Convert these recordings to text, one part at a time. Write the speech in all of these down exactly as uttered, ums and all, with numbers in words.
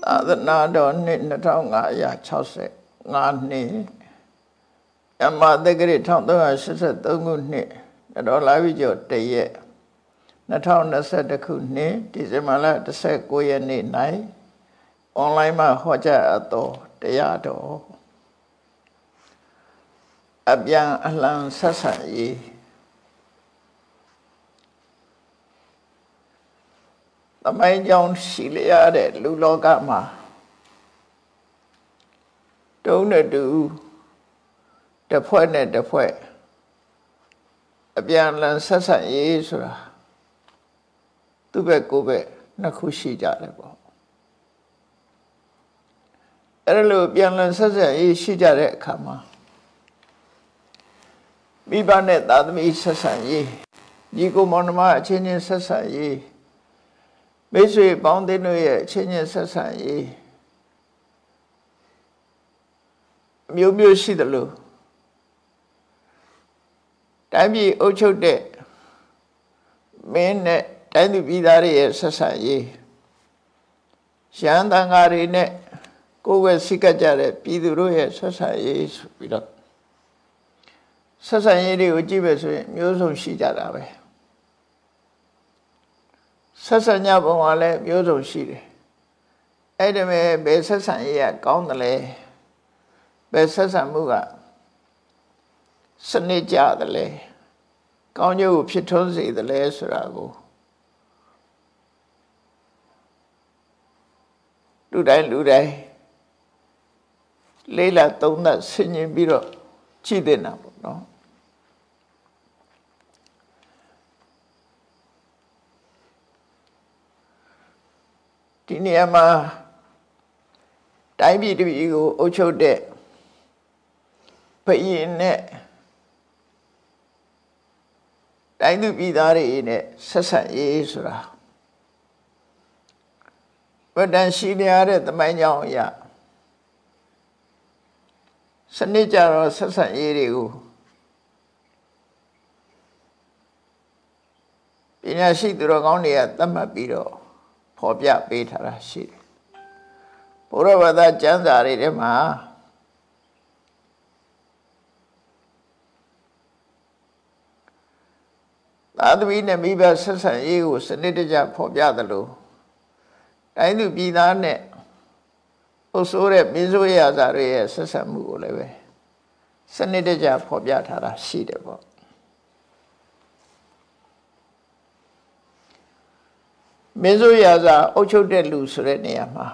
သာသနာတော်နှစ်နှစ်ထောင်ငါးရာခြောက်ဆယ်ငါးနှစ်ယမသက္ကရာတစ်ထောင်သုံးရာရှစ်ဆယ်သုံးခုနှစ်ဒေါ်လာဝိကျော်တရက်နှစ်ထောင်နှစ်ဆယ်တစ်ခုနှစ်ဒီဇင်ဘာလတစ်ဆယ်ကိုးရက်နေ့၌အွန်လိုင်းမှာဟောကြားအပ်သောတရားတော်အပြန်အလှန်ဆက်ဆံရေးသမိုင်းကြောင်းရှိလျက်တဲ့လူလောကမှာတုံးနဲ့တူတစ်ဖွဲ့နဲ့တစ်ဖွဲ့အပြန်အလှန်ဆက်ဆံရေးဆိုတာသူ့ဘက်ကိုယ်ဘက်နှစ်ခုရှိကြတယ်ပေါ့အဲ့လိုပြန်လည်ဆက်ဆံရေးရှိကြတဲ့အခါမှာမိဘနဲ့သားသမီးဆက်ဆံရေးညီကိုမောင်နှမအချင်းချင်းဆက်ဆံရေးမိတ်ဆွေပေါင်းသင်းတို့ရဲ့အချင်းချင်းဆက်ဆံရေးအမျိုးမျိုးရှိတယ်လို့တိုင်းပြည်အုပ်ချုပ်တဲ့မင်းနဲ့တိုင်းသူပြည်သားတွေရဲ့ဆက်ဆံရေးရဟန်းသံဃာတွေနဲ့ကိုယ်ဝယ်စိတ်ကကြတဲ့ပြည်သူတို့ရဲ့ဆက်ဆံရေးဆိုပြီးတော့ဆက်ဆံရေးတွေကိုကြည့်ပဲဆိုရင်မျိုးစုံရှိကြတာပဲဆက်ဆံကြပုံကလည်းမျိုးစုံရှိတယ်အဲ့ဒါမဲ့ဘယ်ဆက်ဆံရေးကကောင်းတယ်လဲဘယ်ဆက်ဆံမှုကစနစ်ကြတယ်လဲကောင်းကျိုးကိုဖြစ်ထွန်းစေတယ်လဲဆိုတာကိုလူတိုင်းလူတိုင်းလေးလာသုံးသပ်ဆင်ခြင်ပြီးတော့ကြည့်တင်တာပေါ့နော်ဒီနေရာမှာတိုင်းပြည်တစ်ပြည်ကိုအုပ်ချုပ်တဲ့ဘုရင်နဲ့တိုင်းသူပြည်သားတွေနဲ့ဆက်ဆံရေးဆိုတာဗဒန်ရှိနေရတဲ့သမိုင်းကြောင်းအရာစနစ်ကြတော့ဆက်ဆံရေးတွေကိုပညာရှိသူတော်ကောင်းတွေကသတ်မှတ်ပြီးတော့ဖော်ပြပေးထားတာရှိတယ်ဘုရားဘာသာကျမ်းစာတွေထဲမှာသာသမီနဲ့မိဘဆက်ဆံရေးကိုစနစ်တကျဖော်ပြသလိုတိုင်းသူပြည်သားနဲ့အုပ်စိုးတဲ့မင်းဆိုးရစာတွေရဲ့ဆက်ဆံမှုကိုလည်းပဲစနစ်တကျဖော်ပြထားတာရှိတယ်ပေါ့မင်းဆိုးရစာအုပ်ချုပ်တဲ့လူဆိုတဲ့နေရာမှာ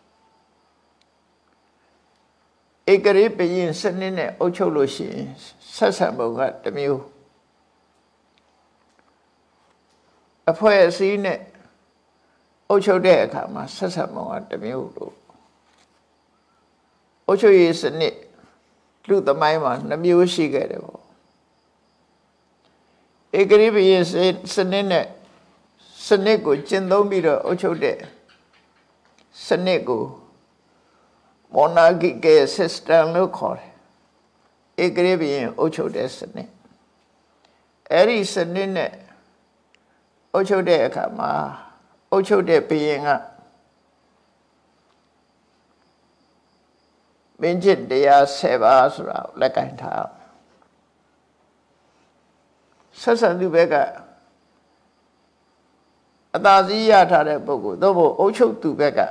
ဧကရေပရင်စနစ်နဲ့အုပ်ချုပ်လို့ရှိရင်ဆက်ဆံပုံကတစ်မျိုးအဖွဲ့အစည်းနဲ့အုပ်ချုပ်တဲ့အခါမှာဆက်ဆံပုံကတစ်မျိုးလို့အုပ်ချုပ်ရေးစနစ်လူသမိုင်းမှာနှမျိုးရှိခဲ့တယ်ပေါ့ဧကရေပရင်စနစ်နဲ့စနစ်ကိုကျင့်သုံးပြီးတော့အုပ်ချုပ်တဲ့စနစ်ကို monarchical system လို့ခေါ်တယ်ဧကရေပရင်အုပ်ချုပ်တဲ့စနစ်အဲ့ဒီစနစ်နဲ့အုပ်ချုပ်တဲ့အခါမှာအုပ်ချုပ်တဲ့ဘုရင်ကမင်းကျင့်တရားဆယ်ပါးဆိုတာလက်ကင်ထားဆက်ဆံသူဘက်ကအသာစီးရထားတဲ့ပုဂ္ဂိုလ်သို့မဟုတ်အုပ်ချုပ်သူဘက်က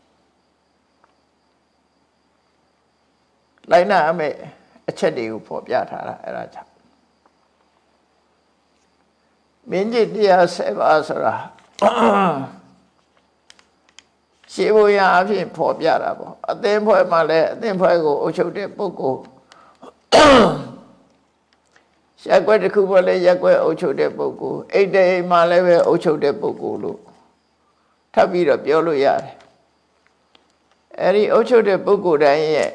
လိုက်နာအမဲ့အချက်တွေကိုဖော်ပြထားတာအဲ့ဒါကြောင့်မင်းကျင့်တရားဆယ်ပါးဆိုတာရှေးဘုရားအဖြစ်ဖော်ပြတာပေါ့အသင်းဖွဲ့မှာလည်းအသင်းဖွဲ့ကိုအုပ်ချုပ်တဲ့ပုဂ္ဂိုလ်ရက်ွက်တစ်ခုပေါ်လည်းရက်ွက်အုပ်ချုပ်တဲ့ပုဂ္ဂိုလ်အိတ်တိမ်မှာလည်းပဲအုပ်ချုပ်တဲ့ပုဂ္ဂိုလ်လို့ထပ်ပြီးတော့ပြောလို့ရတယ်အဲ့ဒီအုပ်ချုပ်တဲ့ပုဂ္ဂိုလ်တိုင်းရဲ့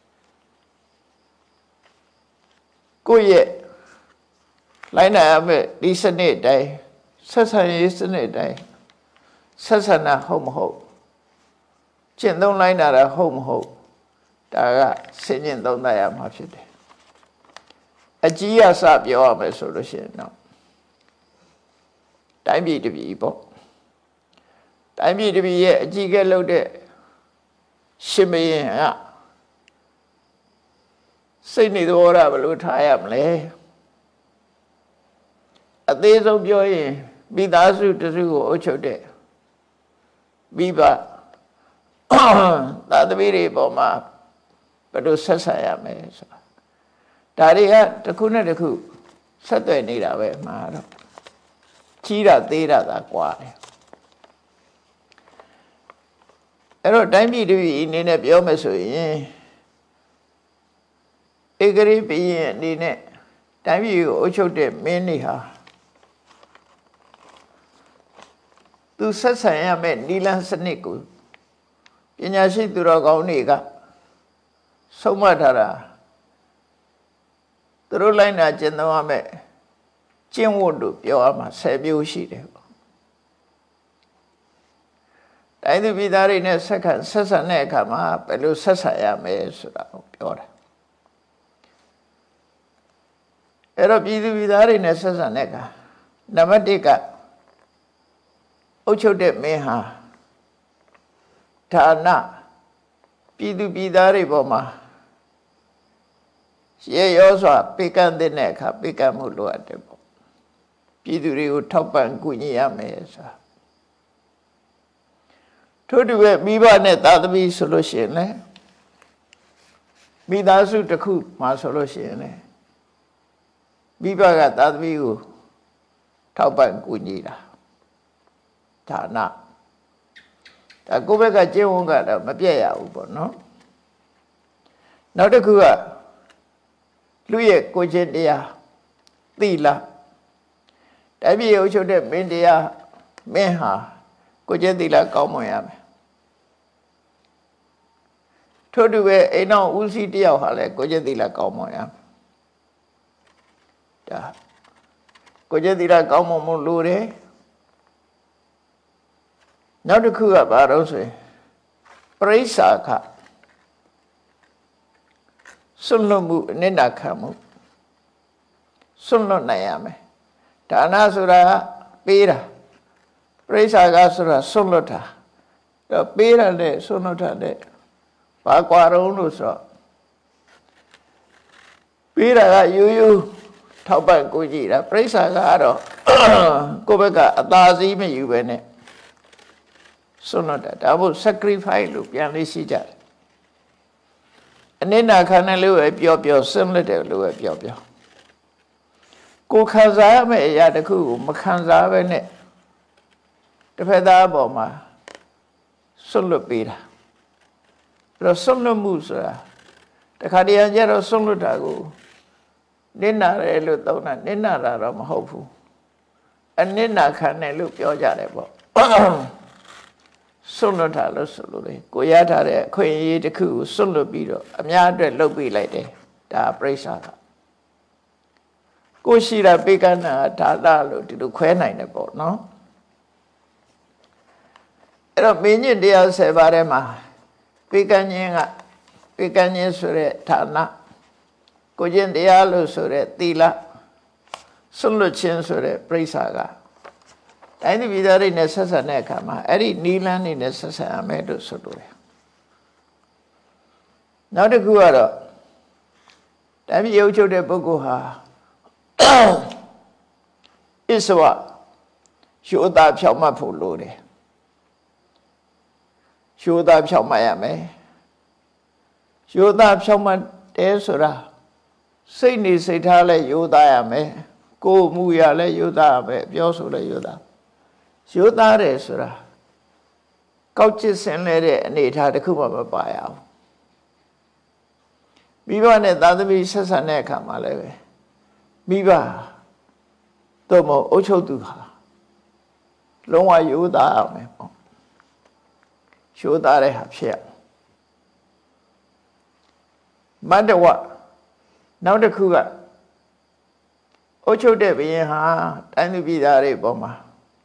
ကိုယ့်ရဲ့လိုက်နာရမယ့်ဒီစနစ်တိုင်းဆက်ဆံရေးစနစ်တိုင်းဆက်ဆံတာဟုတ်မဟုတ်ကျင့်သုံးလိုက်နာတာဟုတ်မဟုတ်ဒါကစဉ်းကျင်သုံးသပ်ရမှာဖြစ်တယ်အကြီးအစပြောရမယ်ဆိုလို့ရှိရင်တော့တိုင်းပြည်တစ်ပြည်ပေါ့တိုင်းပြည်တစ်ပြည်ရဲ့အကြီးကဲလုပ်တဲ့ရှင်မင်းကစိတ်နေသဘောထားဘယ်လိုထားရမလဲအသေးဆုံးပြောရင်မိသားစုတစုကိုအုပ်ချုပ်တဲ့မိဘသာသမီတွေပေါ်မှာဘယ်လိုဆက်ဆံရမလဲဆိုတာဒါတွေကတစ်ခုနဲ့တစ်ခုဆက်သွယ်နေတာပဲမှာတော့ကြီးတာသေးတာသာကွာတယ်အဲ့တော့တိုင်းပြည်တပြည်အနေနဲ့ပြောမယ်ဆိုရင်ဧကရိပရင်အနေနဲ့တိုင်းပြည်ကိုအုပ်ချုပ်တဲ့မင်းတွေဟာသူဆက်ဆံရမယ့်နိလန်းစနစ်ကိုပညာရှိသူတော်ကောင်းတွေကဆုံးမထားတာသူတို့လိုက်နာကျင့်သုံးရမယ့်ကျင့်ဝတ်တို့ပြောရမှာဆယ်မျိုးရှိတယ်ပေါ့တိုင်းသူပြည်သားတွေနဲ့ဆက်ခံဆက်ဆံတဲ့အခါမှာဘယ်လိုဆက်ဆံရမလဲဆိုတာကိုပြောတာအဲ့တော့ပြည်သူပြည်သားတွေနဲ့ဆက်ဆံတဲ့အခါနံပါတ်တစ်ကအုပ်ချုပ်တဲ့မင်းဟာဌာနပြည်သူပြည်သားတွေပေါ်မှာရေရောစွာပေးကမ်းတဲ့အခါပေးကမ်းမှုလိုအပ်တယ်ပေါ့ပြည်သူတွေကိုထောက်ပံ့ကူညီရမယ်ဆိုတာထို့တူပဲမိဘနဲ့သားသမီးဆိုလို့ရှိရင်လည်းမိသားစုတစ်ခုမှာဆိုလို့ရှိရင်လည်းမိဘကသားသမီးကိုထောက်ပံ့ကူညီတာဌာနဒါကိုယ့်ဘက်ကကျင့်ဝတ်ကတော့မပြတ်ရဘူးပေါ့နော်နောက်တစ်ခုကလူရဲ့ကိုယ်ချင်းတရားသီလတိုင်းပြည်အုပ်ချုပ်တဲ့မင်းတရားမင်းဟာကိုယ်ချင်းသီလကောင်းမွန်ရမယ်ထို့တူပဲအိမ်တော်ဦးစီးတယောက်ဟာလည်းကိုယ်ချင်းသီလကောင်းမွန်ရမယ်ဒါကိုယ်ချင်းသီလကောင်းမွန်မှုလိုတယ်နောက်တစ်ခုကဘာလို့ဆိုရင်ပရိစ္ဆာခစွန့်လွတ်မှုအနစ်နာခံမှုစွန့်လွတ်နိုင်ရမယ်ဒါနဆိုတာပေးတာပရိစ္ဆာခဆိုတာစွန့်လွတ်တာတော့ပေးရတဲ့စွန့်လွတ်တာတဲ့ဘာကွာတော့လို့ဆိုတော့ပေးတာကယူယူထောက်ပံ့ကိုကြည့်တာပရိစ္ဆာခကတော့ကိုယ့်ဘက်ကအသာစီးမယူပဲနဲ့စွန့်လွတ်တာဒါမို့ sacrifice လို့ပြန်လေးရှိကြတယ်အနစ်နာခံတယ်လို့ပဲပြောပြောစွန့်လွတ်တယ်လို့ပဲပြောပြောကိုခံစားရမယ့်အရာတစ်ခုကိုမခံစားပဲနဲ့တစ်ဖက်သားအပေါ်မှာစွန့်လွတ်ပေးတာအဲ့တော့စွန့်လွတ်မှုဆိုတာတခါတည်းကျတော့စွန့်လွတ်တာကိုနစ်နာတယ်လို့သုံးတာနစ်နာတာတော့မဟုတ်ဘူးအနစ်နာခံတယ်လို့ပြောကြတယ်ပေါ့စွန့်လွတ်တာလို့ဆိုလို့လေကိုရထားတဲ့အခွင့်အရေးတစ်ခုကိုစွန့်လွတ်ပြီးတော့အများအတွက်လုပ်ပေးလိုက်တယ်ဒါပရိစ္ဆာကကိုရှိတာပေးကမ်းတာဒါလာလို့ဒီလိုခွဲနိုင်တယ်ပေါ့နော်အဲ့တော့မင်းညစ်တရားဆယ်ပါးထဲမှာပေးကမ်းခြင်းကပေးကမ်းခြင်းဆိုတဲ့ဌာနကိုကျင့်တရားလို့ဆိုတဲ့သီလစွန့်လွတ်ခြင်းဆိုတဲ့ပရိစ္ဆာကတိုင်းပြည်သားတွေနဲ့ဆက်ဆံတဲ့အခါမှာအဲ့ဒီနီလန်းနေနဲ့ဆက်ဆံရမယ်လို့ဆိုလိုတယ်နောက်တစ်ခုကတော့တိုင်းပြည်အုပ်ချုပ်တဲ့ပုဂ္ဂိုလ်ဟာအစ္ဆဝရှိုးသားဖြောင့်မတ်ဖို့လိုတယ်ရှိုးသားဖြောင့်မတ်ရမယ်ရှိုးသားဖြောင့်မတ်တယ်ဆိုတာစိတ်နေစိတ်ထားလဲရိုးသားရမယ်ကိုယ်မူရလဲရိုးသားရမယ်ပြောဆိုလဲရိုးသားရိုးသားတယ်ဆိုတာကောက်ကျစ်ဆင်လဲတဲ့အနေအထားတစ်ခုမှမပါရဘူးမိဘနဲ့သာသမီဆက်ဆံတဲ့အခါမှာလည်းပဲမိဘတို့မအုပ်ချုပ်သူဟာလုံးဝရိုးသားအောင်မယ်ပေါ့ရိုးသားတဲ့ဟာဖြစ်ရမတ္တဝနောက်တစ်ခုကအုပ်ချုပ်တဲ့ဘုရင်ဟာတိုင်းသူပြည်သားတွေပေါ်မှာ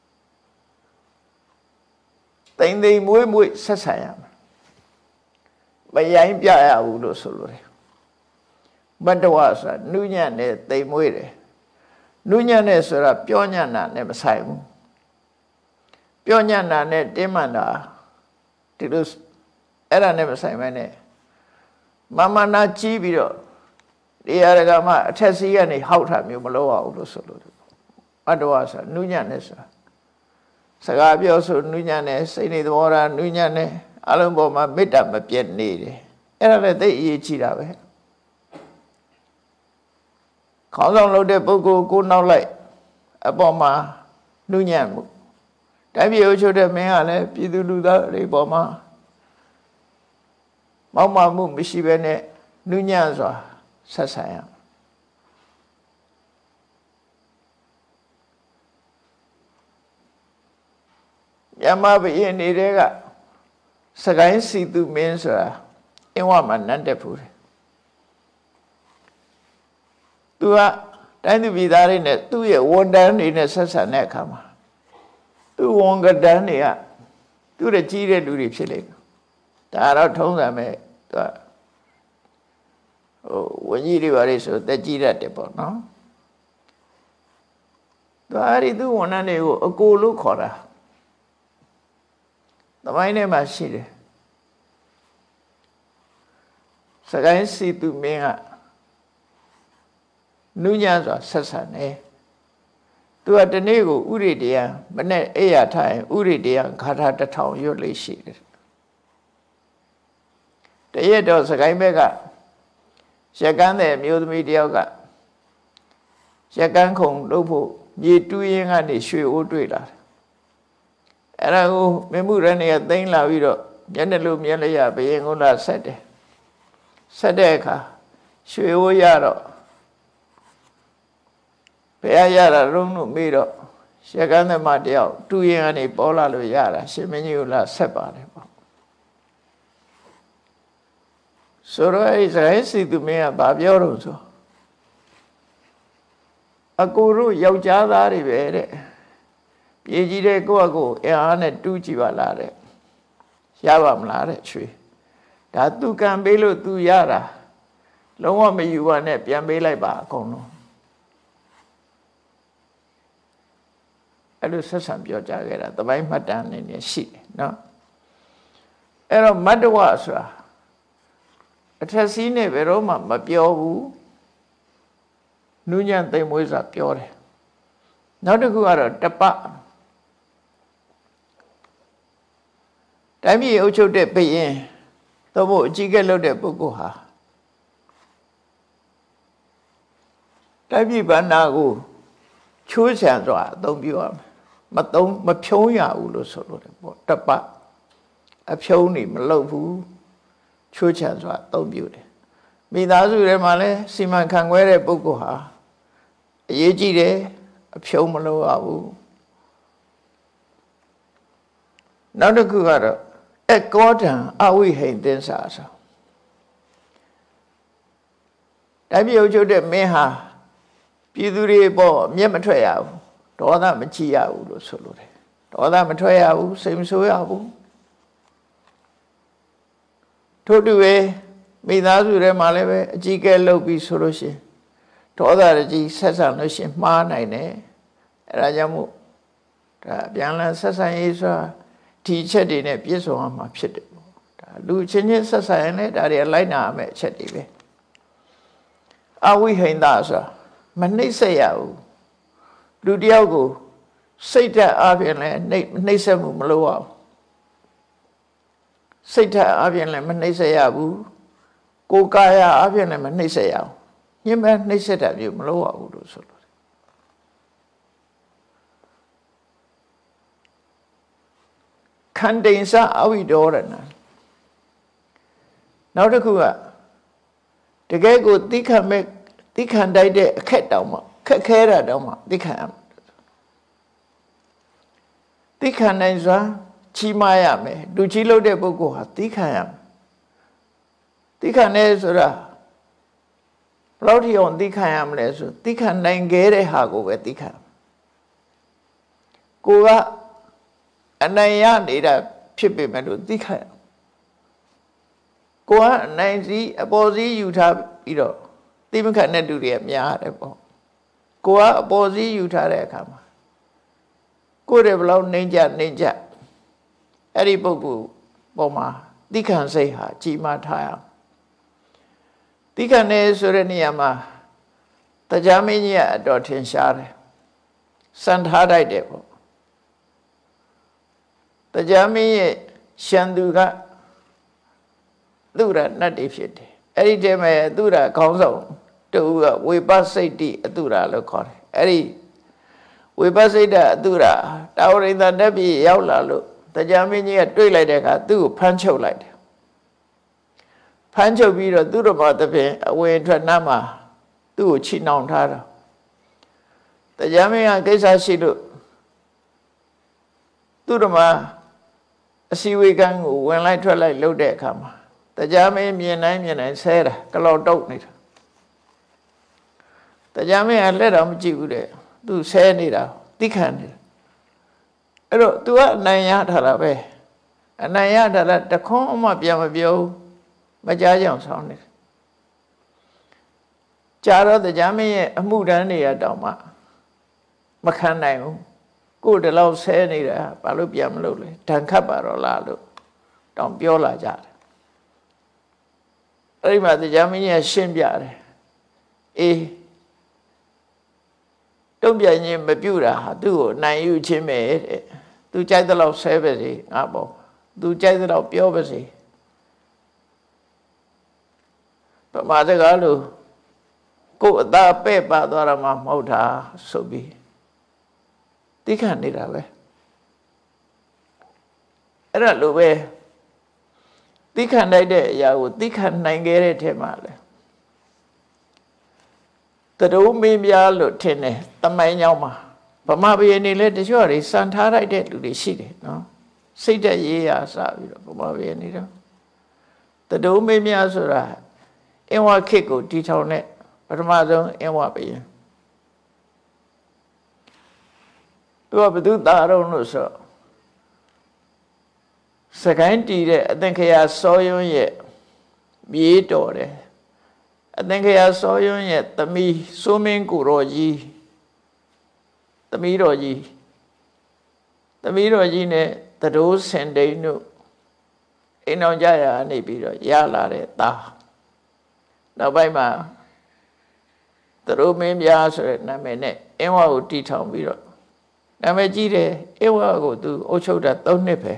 တိမ်တိမ်မွေးမွေးဆက်ဆံရမယ်မရိုင်းပြရဘူးလို့ဆိုလိုတယ်မတ္တဝဆိုတာနုညံ့နဲ့တိမ်မွေးတယ်နုညံ့နဲ့ဆိုတာပြောညံ့တာနဲ့မဆိုင်ဘူးပြောညံ့တာနဲ့တင်းမှန်တာဒီလိုအဲ့ဒါနဲ့မဆိုင်မဲနဲ့မမနာကြီးပြီးတော့ဒီအရကမှအထက်စီးကနေဟောက်တာမျိုးမလုပ်ရဘူးလို့ဆိုလို့အတ္တဝါဆိုနုညံ့နေဆိုတာစကားပြောဆိုနုညံ့နေစိတ်နေသဘောထားနုညံ့နေအလုံးပေါ်မှာမေတ္တာမပြတ်နေတယ်အဲ့ဒါလည်းသိအရေးကြီးတာပဲခေါင်းဆောင်လုပ်တဲ့ပုဂ္ဂိုလ်ကိုနောက်လိုက်အပေါ်မှာနုညံ့မှုတိုင်းပြည်အုပ်ချုပ်တဲ့မင်းကလည်းပြည်သူလူသားတွေပေါ်မှာမောက်မမှုမရှိဘဲနဲ့နုညံ့စွာဆက်ဆံရမြန်မာပြည်နေတဲ့ကစကိုင်းစီသူမင်းဆိုတာအင်းဝမှာနတ်တက်ဖူးတယ်သူကတိုင်းသူပြည်သားတွေနဲ့သူ့ရဲ့ဝန်တန်းတွေနဲ့ဆက်ဆံတဲ့အခါမှာသူ့ဝန်ကတန်းတွေကသူ့ရဲ့ကြီးတဲ့လူတွေဖြစ်လိမ့်မယ်ဒါတော့ထုံးစံပဲသူကဟိုဝန်ကြီးတွေပါလေဆိုတက်ကြီးတတ်တယ်ပေါ့နော်သူအဲ့ဒီသူ့ဝန်ထမ်းတွေကိုအကိုလို့ခေါ်တာသမိုင်းထဲမှာရှိတယ်စကိုင်းစီသူမင်းကနုညံ့စွာဆက်ဆံတယ်သူကတနေ့ကိုဥရိတရားမနဲ့အိယာထိုင်ဥရိတရားဂါထာတစ်ထောင်ရွတ်လေးရှိတယ်တရက်တော့စကိုင်းဘက်ကရက်ကန်းတဲ့မျိုးသမီးတယောက်ကရက်ကန်းခုံလုပ်ဖို့မြေတူးရင်းကနေရွှေအိုးတွေ့လာတယ်အဲ့ဒါကိုမင်းမှုရနေကသိမ်းလာပြီးတော့မျက်နှာလိုမျက်လျာဘယင်ကုန်းလာဆက်တယ်ဆက်တဲ့အခါရွှေအိုးရတော့ဘယ်ရတာရုံးလို့မေးတော့ရက်ကန်းသမားတယောက်တူးရင်းကနေပေါ်လာလို့ရတာရှင်မင်းကြီးကလာဆက်ပါတယ်ပေါ့ဆိုတော့အဲ့ဒီစကိုင်းစီသူမင်းကဘာပြောတော့ဆိုအကူတို့ယောက်ျားသားတွေပဲတဲ့ပြည်ကြီးတဲ့ကိုယ့်အကိုအင်အားနဲ့တူးကြည့်ပါလားတဲ့ရပါမလားတဲ့ရွှေဒါသူကံပေးလို့သူရတာလုံးဝမယူပါနဲ့ပြန်ပေးလိုက်ပါအကုန်လုံးအဲ့လိုဆက်ဆံပြောကြခဲ့တာတပိုင်းမှတ်တမ်းနေနေရှိတယ်နော်အဲ့တော့မတ္တဝဆိုတာအထက်စီးနဲ့ဘယ်တော့မှမပြောဘူးနုညံ့သိမ်မွေးစွာပြောတယ်နောက်တစ်ခုကတော့တပတိုင်းပြည်အုပ်ချုပ်တဲ့ဘုရင်သို့မဟုတ်အကြီးကဲလုပ်တဲ့ပုဂ္ဂိုလ်ဟာတိုင်းပြည်ဘဏ္ဍာကိုချိုးချံစွာအသုံးပြုရမယ်မသုံးမဖြုံးရဘူးလို့ဆိုလို့တယ်ပေါ့တပအဖြုံးနေမလုပ်ဘူးချိုးချံစွာအသုံးပြုတယ်မိသားစုထဲမှာလည်းစီမံခန့်ခွဲတဲ့ပုဂ္ဂိုလ်ဟာအရေးကြီးတယ်အဖြုံးမလုပ်ရဘူးနောက်တစ်ခုကတော့အကောတံအဝိဟိန်သင်္စာဆိုတိုင်းပြည်အုပ်ချုပ်တဲ့မင်းဟာပြည်သူတွေပေါ့မျက်မထွက်ရဘူးဒေါသမချရဘူးလို့ဆိုလိုတယ်ဒေါသမထွက်ရဘူးစိတ်မဆိုးရဘူးထို့တူပဲမိသားစုထဲမှာလည်းပဲအကြီးကဲလုပ်ပြီးဆိုလို့ရှိရင်ဒေါသရကြီးဆက်ဆံလို့ရှိရင်မှားနိုင်တယ်အဲဒါကြောင့်မို့ဒါပြန်လည်ဆက်ဆံရေးဆိုတာဒီချက်တွေနဲ့ပြည့်စုံအောင်မှာဖြစ်တယ်ပေါ့ဒါလူချင်းချင်းဆက်ဆံရင်လည်းဒါတွေလိုက်နာရမယ့်အချက်တွေပဲအဝိဟိန္ဒဆိုတာမနှိမ့်ဆက်ရဘူးလူတယောက်ကိုစိတ်ဓာတ်အပြင်လည်းနှိမ့်နှိမ့်ဆက်မှုမလုပ်ရဘူးစိတ်ဓာတ်အပြင်လည်းမနှိမ့်ဆက်ရဘူးကိုယ်ကာယအပြင်လည်းမနှိမ့်ဆက်ရဘူးညှင်းမဲ့နှိမ့်ဆက်တာမျိုးမလုပ်ရဘူးလို့ဆိုလို့ခန္တိန်စအဝိဒေါရဏနောက်တစ်ခုကတကယ်ကိုသိခံမဲ့သိခံတိုက်တဲ့အခက်တောင်မှခက်ခဲတာတောင်မှသိခံရမယ်သိခံနိုင်စွာချီးမားရမယ်လူကြီးလို့တဲ့ပုဂ္ဂိုလ်ဟာသိခံရမယ်သိခံနေဆိုတာဘယ်လောက်ထိအောင်သိခံရမလဲဆိုသိခံနိုင်ခဲ့တဲ့ဟာကိုပဲသိခံကိုကအနိုင်ရနေတာဖြစ်ပေမဲ့လို့သိခံရကိုကအနိုင်စီအပေါ်စီယူထားပြီးတော့သိမခံတဲ့လူတွေများတယ်ပေါ့ကိုကအပေါ်စီယူထားတဲ့အခါမှာကိုယ်တွေဘယ်လောက်နှိမ့်ကြနှိမ့်ကြအဲ့ဒီပုဂ္ဂိုလ်ပေါ်မှာတိခဏ်စိတ်ဟာကြီးမားထားရအောင်တိခဏ်နေဆိုတဲ့နေရာမှာတရားမင်းကြီးကအတော်ထင်ရှားတယ်စံထားတိုက်တယ်ပေါ့တရားမင်းရဲ့ရှန်သူကသူရနတ်တွေဖြစ်တယ်အဲ့ဒီတည်းမှာသူရခေါင်းဆောင်တူကဝေပစိတ်တိအသူရလို့ခေါ်တယ်အဲ့ဒီဝေပစိတ်တအသူရတာဝရိန္ဒနတ်ပြည်ရောက်လာလို့တရားမင်းကြီးကတွေ့လိုက်တဲ့အခါသူ့ကိုဖမ်းချုပ်လိုက်တယ်ဖမ်းချုပ်ပြီးတော့သူ့တော်ဘာတပင်အဝင်ထွက်နားမှာသူ့ကိုချိနှောင်ထားတာတရားမင်းကကိစ္စရှိလို့သူ့တော်မှာအစည်းအဝေးကန်းကိုဝင်လိုက်ထွက်လိုက်လုပ်တဲ့အခါမှာတရားမင်းမြင်တိုင်းမြင်တိုင်းဆဲတာကလောက်တုတ်နေတာတရားမင်းကလက်တော်မကြည့်ဘူးတဲ့သူဆဲနေတာတိခဏ်နေတာအဲ့တော့ तू ကအနိုင်ရထားတာပဲအနိုင်ရထားတာတခွန်းမှပြန်မပြောမကြားကြအောင်ဆောင်းနေတယ်ကြာတော့တရားမင်းရဲ့အမှုတန်းတွေရတောင်မှမခံနိုင်ဘူးကိုယ်တလောက်ဆဲနေတာဘာလို့ပြန်မလုပ်လဲဒဏ်ခတ်ပါတော့လားလို့တောင်ပြောလာကြတယ်အဲ့ဒီမှာတရားမင်းကြီးရှင်းပြတယ်အေးတုံ့ပြန်ခြင်းမပြုတာဟာသူ့ကိုနိုင်ယူခြင်းပဲတဲ့သူကြိုက်တဲ့လောက်ဆဲပဲစီငါပေါ့သူကြိုက်တဲ့လောက်ပြောပါစေပမာစကားလို့ကိုယ်အသာပဲ့ပါသွားတာမှမဟုတ်တာဆိုပြီးတိခဏ်နေတာပဲအဲ့ဒါလိုပဲတိခဏ်လိုက်တဲ့အရာကိုတိခဏ်နိုင်ခဲ့တဲ့ထဲမှာလဲတရုံးမင်းပြားလို့ထင်တယ်တမိုင်းကြောင်းမှာဗမာပြည်နေလဲတချို့တွေစံထားလိုက်တဲ့လူတွေရှိတယ်နော်စိတ်သက်ရေးရာစပြီးတော့ဗမာပြည်နေတော့တရုံးမင်းပြားဆိုတာအင်ဝါခေတ်ကိုတီထောင်တဲ့ပထမဆုံးအင်ဝါဘုရင်သူကဘသူသားတော်လို့ဆိုစကိုင်းတီတဲ့အသင်္ခရာစောယွန်းရဲ့မြေးတော်တယ်အသင်္ခရာစောယွန်းရဲ့သမီးစိုးမင်းကိုတော်ကြီးသမီးတော်ကြီးသမီးတော်ကြီးနဲ့တတိုးစင်တိန်တို့အိမ်အောင်ကြရနေပြီးတော့ရလာတဲ့သားနောက်ပိုင်းမှာတတိုးမင်းပြားဆိုတဲ့နာမည်နဲ့အင်းဝါကိုတီထောင်ပြီးတော့နာမည်ကြီးတယ်အင်းဝါကိုသူအုပ်ချုပ်တာသုံးနှစ်ပဲ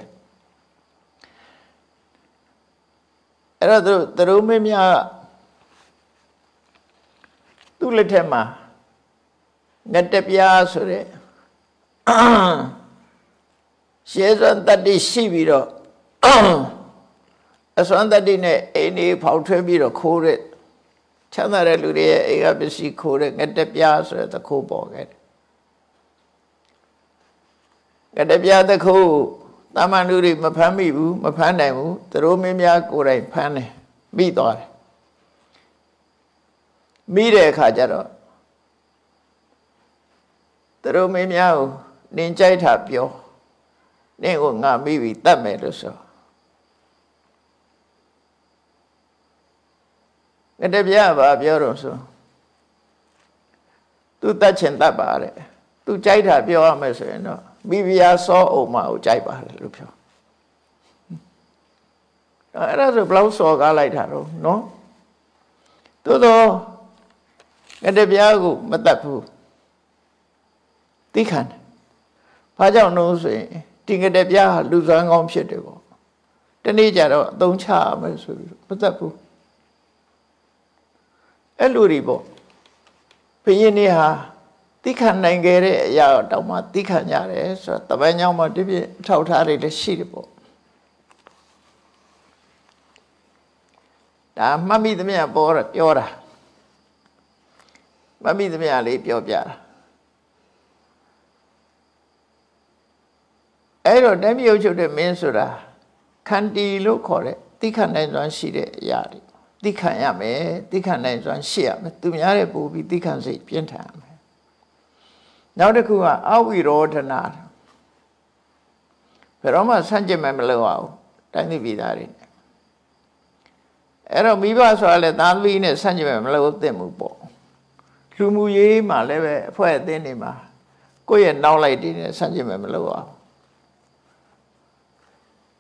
အဲ့တော့သူတတိုးမင်းပြားသူ့လက်ထက်မှာငတပြားဆိုတဲ့ရှေးစွမ်းတတ္တိရှိပြီးတော့အစွမ်းတတ္တိနဲ့အိမ်နေဖောက်ထွင်းပြီးတော့ခိုးတဲ့ချမ်းသာတဲ့လူတွေရဲ့အိမ်ကပစ္စည်းခိုးတဲ့ငတပြားဆိုတဲ့သခိုးပေါ်ခဲ့တယ်ငတပြားသခိုးတာမန်လူတွေမဖမ်းမိဘူးမဖမ်းနိုင်ဘူးသူတို့မင်းများကိုယ်တိုင်ဖမ်းတယ်မိသွားတယ်မိတဲ့အခါကျတော့သူတို့မင်းများကိုနင်ကြိုက်တာပြောနင်ကိုငါမိပြီတတ်မယ်လို့ဆိုငတပြားဘာပြောတော့ဆိုသူတတ်ချင်တတ်ပါတဲ့သူကြိုက်တာပြောရမယ်ဆိုရင်တော့မိဖုရားစောအုံမကိုကြိုက်ပါတယ်လို့ပြောအဲ့ဒါဆိုဘလောက်စော်ကားလိုက်တာတော့နော်သို့တော့ငတပြားကိုမတတ်ဘူးတိခဏ်ဘာကြောင့်လို့ဆိုရင်ဒီငတပြားဟာလူစွမ်းကောင်းဖြစ်တယ်ပေါ့တနေ့ကျတော့အသုံးချရမယ်ဆိုပြီးမတတ်ဘူးအဲ့လိုတွေပေါ့ဘုရင်နေဟာတိခဏ်နိုင်ခဲ့တဲ့အရာတောင်မှတိခဏ်ရတယ်ဆိုတော့တပန်းကြောင့်မှဒီပြည့်ထောက်ထားတွေလည်းရှိတယ်ပေါ့ဒါမှတ်မိသမျှပေါ်တော့ပြောတာမှတ်မိသမျှလေးပြောပြတာအဲ့တော့တိုင်းပြည်ချုပ်တဲ့မင်းဆိုတာခန္တီလို့ခေါ်တဲ့တိခဏ်နိုင်စွမ်းရှိတဲ့အရာတွေတိခဏ်ရမယ်တိခဏ်နိုင်စွမ်းရှိရမယ်သူများတဲ့ပို့ပြီးတိခဏ်စိတ်ပြင်းထန်ရမယ်နောက်တစ်ခုကအဝိရောဓနာဘယ်တော့မှဆန့်ကျင်မယ်မလုပ်အောင်တိုင်းပြည်သားတွေအဲ့တော့မိဘဆိုတာလည်းသားသမီးနဲ့ဆန့်ကျင်မယ်မလုပ်သင့်ဘူးပေါ့လူမှုရေးမှာလည်းပဲအဖွဲ့အသင်းတွေမှာကိုယ့်ရဲ့နောက်လိုက်တွေနဲ့ဆန့်ကျင်မယ်မလုပ်အောင်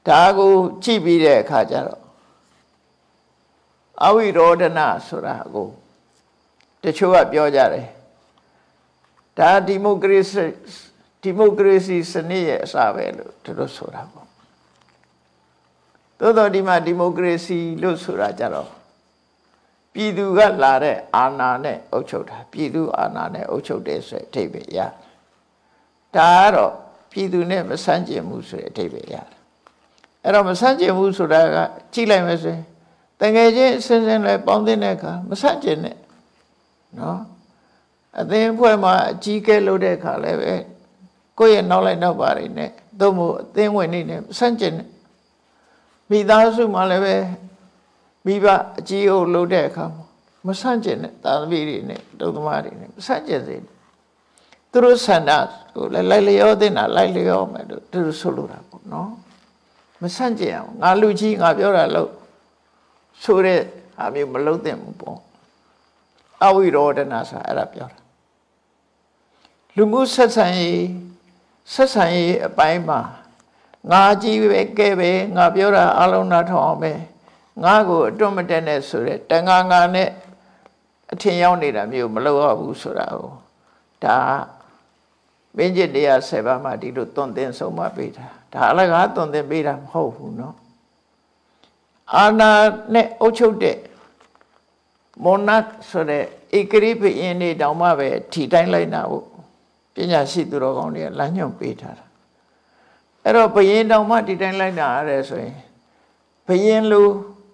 ဒါကိုကြည့်ပြီးတဲ့အခါကျတော့အဝိရောဒနာဆိုတာကိုတချို့ကပြောကြတယ်ဒါဒီမိုကရေစီဒီမိုကရေစီစနစ်ရဲ့အစပဲလို့သူတို့ဆိုတာပေါ့သို့တော်ဒီမှာဒီမိုကရေစီလို့ဆိုတာကြတော့ပြည်သူကလာတဲ့အာဏာနဲ့အုပ်ချုပ်တာပြည်သူအာဏာနဲ့အုပ်ချုပ်တဲ့ဆိုတဲ့အဓိပ္ပာယ်ရဒါကတော့ပြည်သူနဲ့မဆန့်ကျင်မှုဆိုတဲ့အဓိပ္ပာယ်ရတယ်အဲ့တော့မဆန့်ကျင်မှုဆိုတာကကြည့်လိုက်မယ်ဆိုရင်တကယ်ချင်းအစင်းစင်းလဲပေါင်းတဲ့အခါမဆန့်ကျင်နဲ့နော်အသင်းအဖွဲ့မှာအကြီးကဲလုပ်တဲ့အခါလည်းပဲကိုယ့်ရဲ့နောက်လိုက်နောက်ပါတွေနဲ့သို့မဟုတ်အသင်းဝင်နေနဲ့မဆန့်ကျင်နဲ့မိသားစုမှာလည်းပဲမိဘအကြီးအုပ်လုပ်တဲ့အခါမဆန့်ကျင်နဲ့သာသမီတွေနဲ့ဒုသမားတွေနဲ့မဆန့်ကျင်စေနဲ့သူတို့ဆန္ဒကိုလည်းလိုက်လျောတဲ့နာလိုက်လျောမယ်လို့သူတို့ဆိုလိုတာပေါ့နော်မဆန့်ကျင်အောင်ငါလူကြီးငါပြောတာလို့ဆိုတဲ့ဟာမျိုးမလုပ်သင့်ဘူးပေါ့အဝိရောဒနာဆိုအဲ့ဒါပြောတာလူမှုဆက်ဆံရေးဆက်ဆံရေးအပိုင်းမှာငါကြီးပဲကဲပဲငါပြောတာအလုံးနာထောင်အောင်ပဲငါကိုအတွတ်မတက်နဲ့ဆိုတဲ့တန်ခါငါနဲ့အထင်ရောက်နေတာမျိုးမလုပ်ရဘူးဆိုတာကိုဒါမင်းကြီးတရားဆယ်ပါးမှာဒီလိုသွန်သင်ဆုံးမပေးတာဒါအလကားသွန်သင်ပေးတာမဟုတ်ဘူးเนาะအာနာနဲ့အုပ်ချုပ်တဲ့မောနတ်ဆိုတဲ့ဧကရိပင်းနေတောင်မှပဲထီတိုင်းလိုက်တာဟုတ်ပညာရှိသူတော်ကောင်းတွေကလမ်းညွှန်ပေးထားတာအဲ့တော့ဘယင်းတောင်မှဒီတိုင်းလိုက်တာရဲဆိုရင်ဘယင်းလူ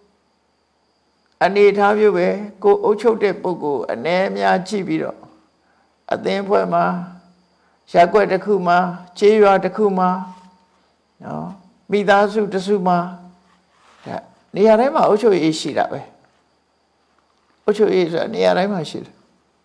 အနေထားမျိုးပဲကိုအုပ်ချုပ်တဲ့ပုဂ္ဂိုလ်အနေအများကြည့်ပြီးတော့အသင်းဖွဲ့မှာရက်ွက်တစ်ခုမှာခြေရွာတစ်ခုမှာနော်မိသားစုတစ်စုမှာဒါနေရာတိုင်းမှာအုပ်ချုပ်ရေးရှိတာပဲအုပ်ချုပ်ရေးဆိုတာနေရာတိုင်းမှာရှိတယ်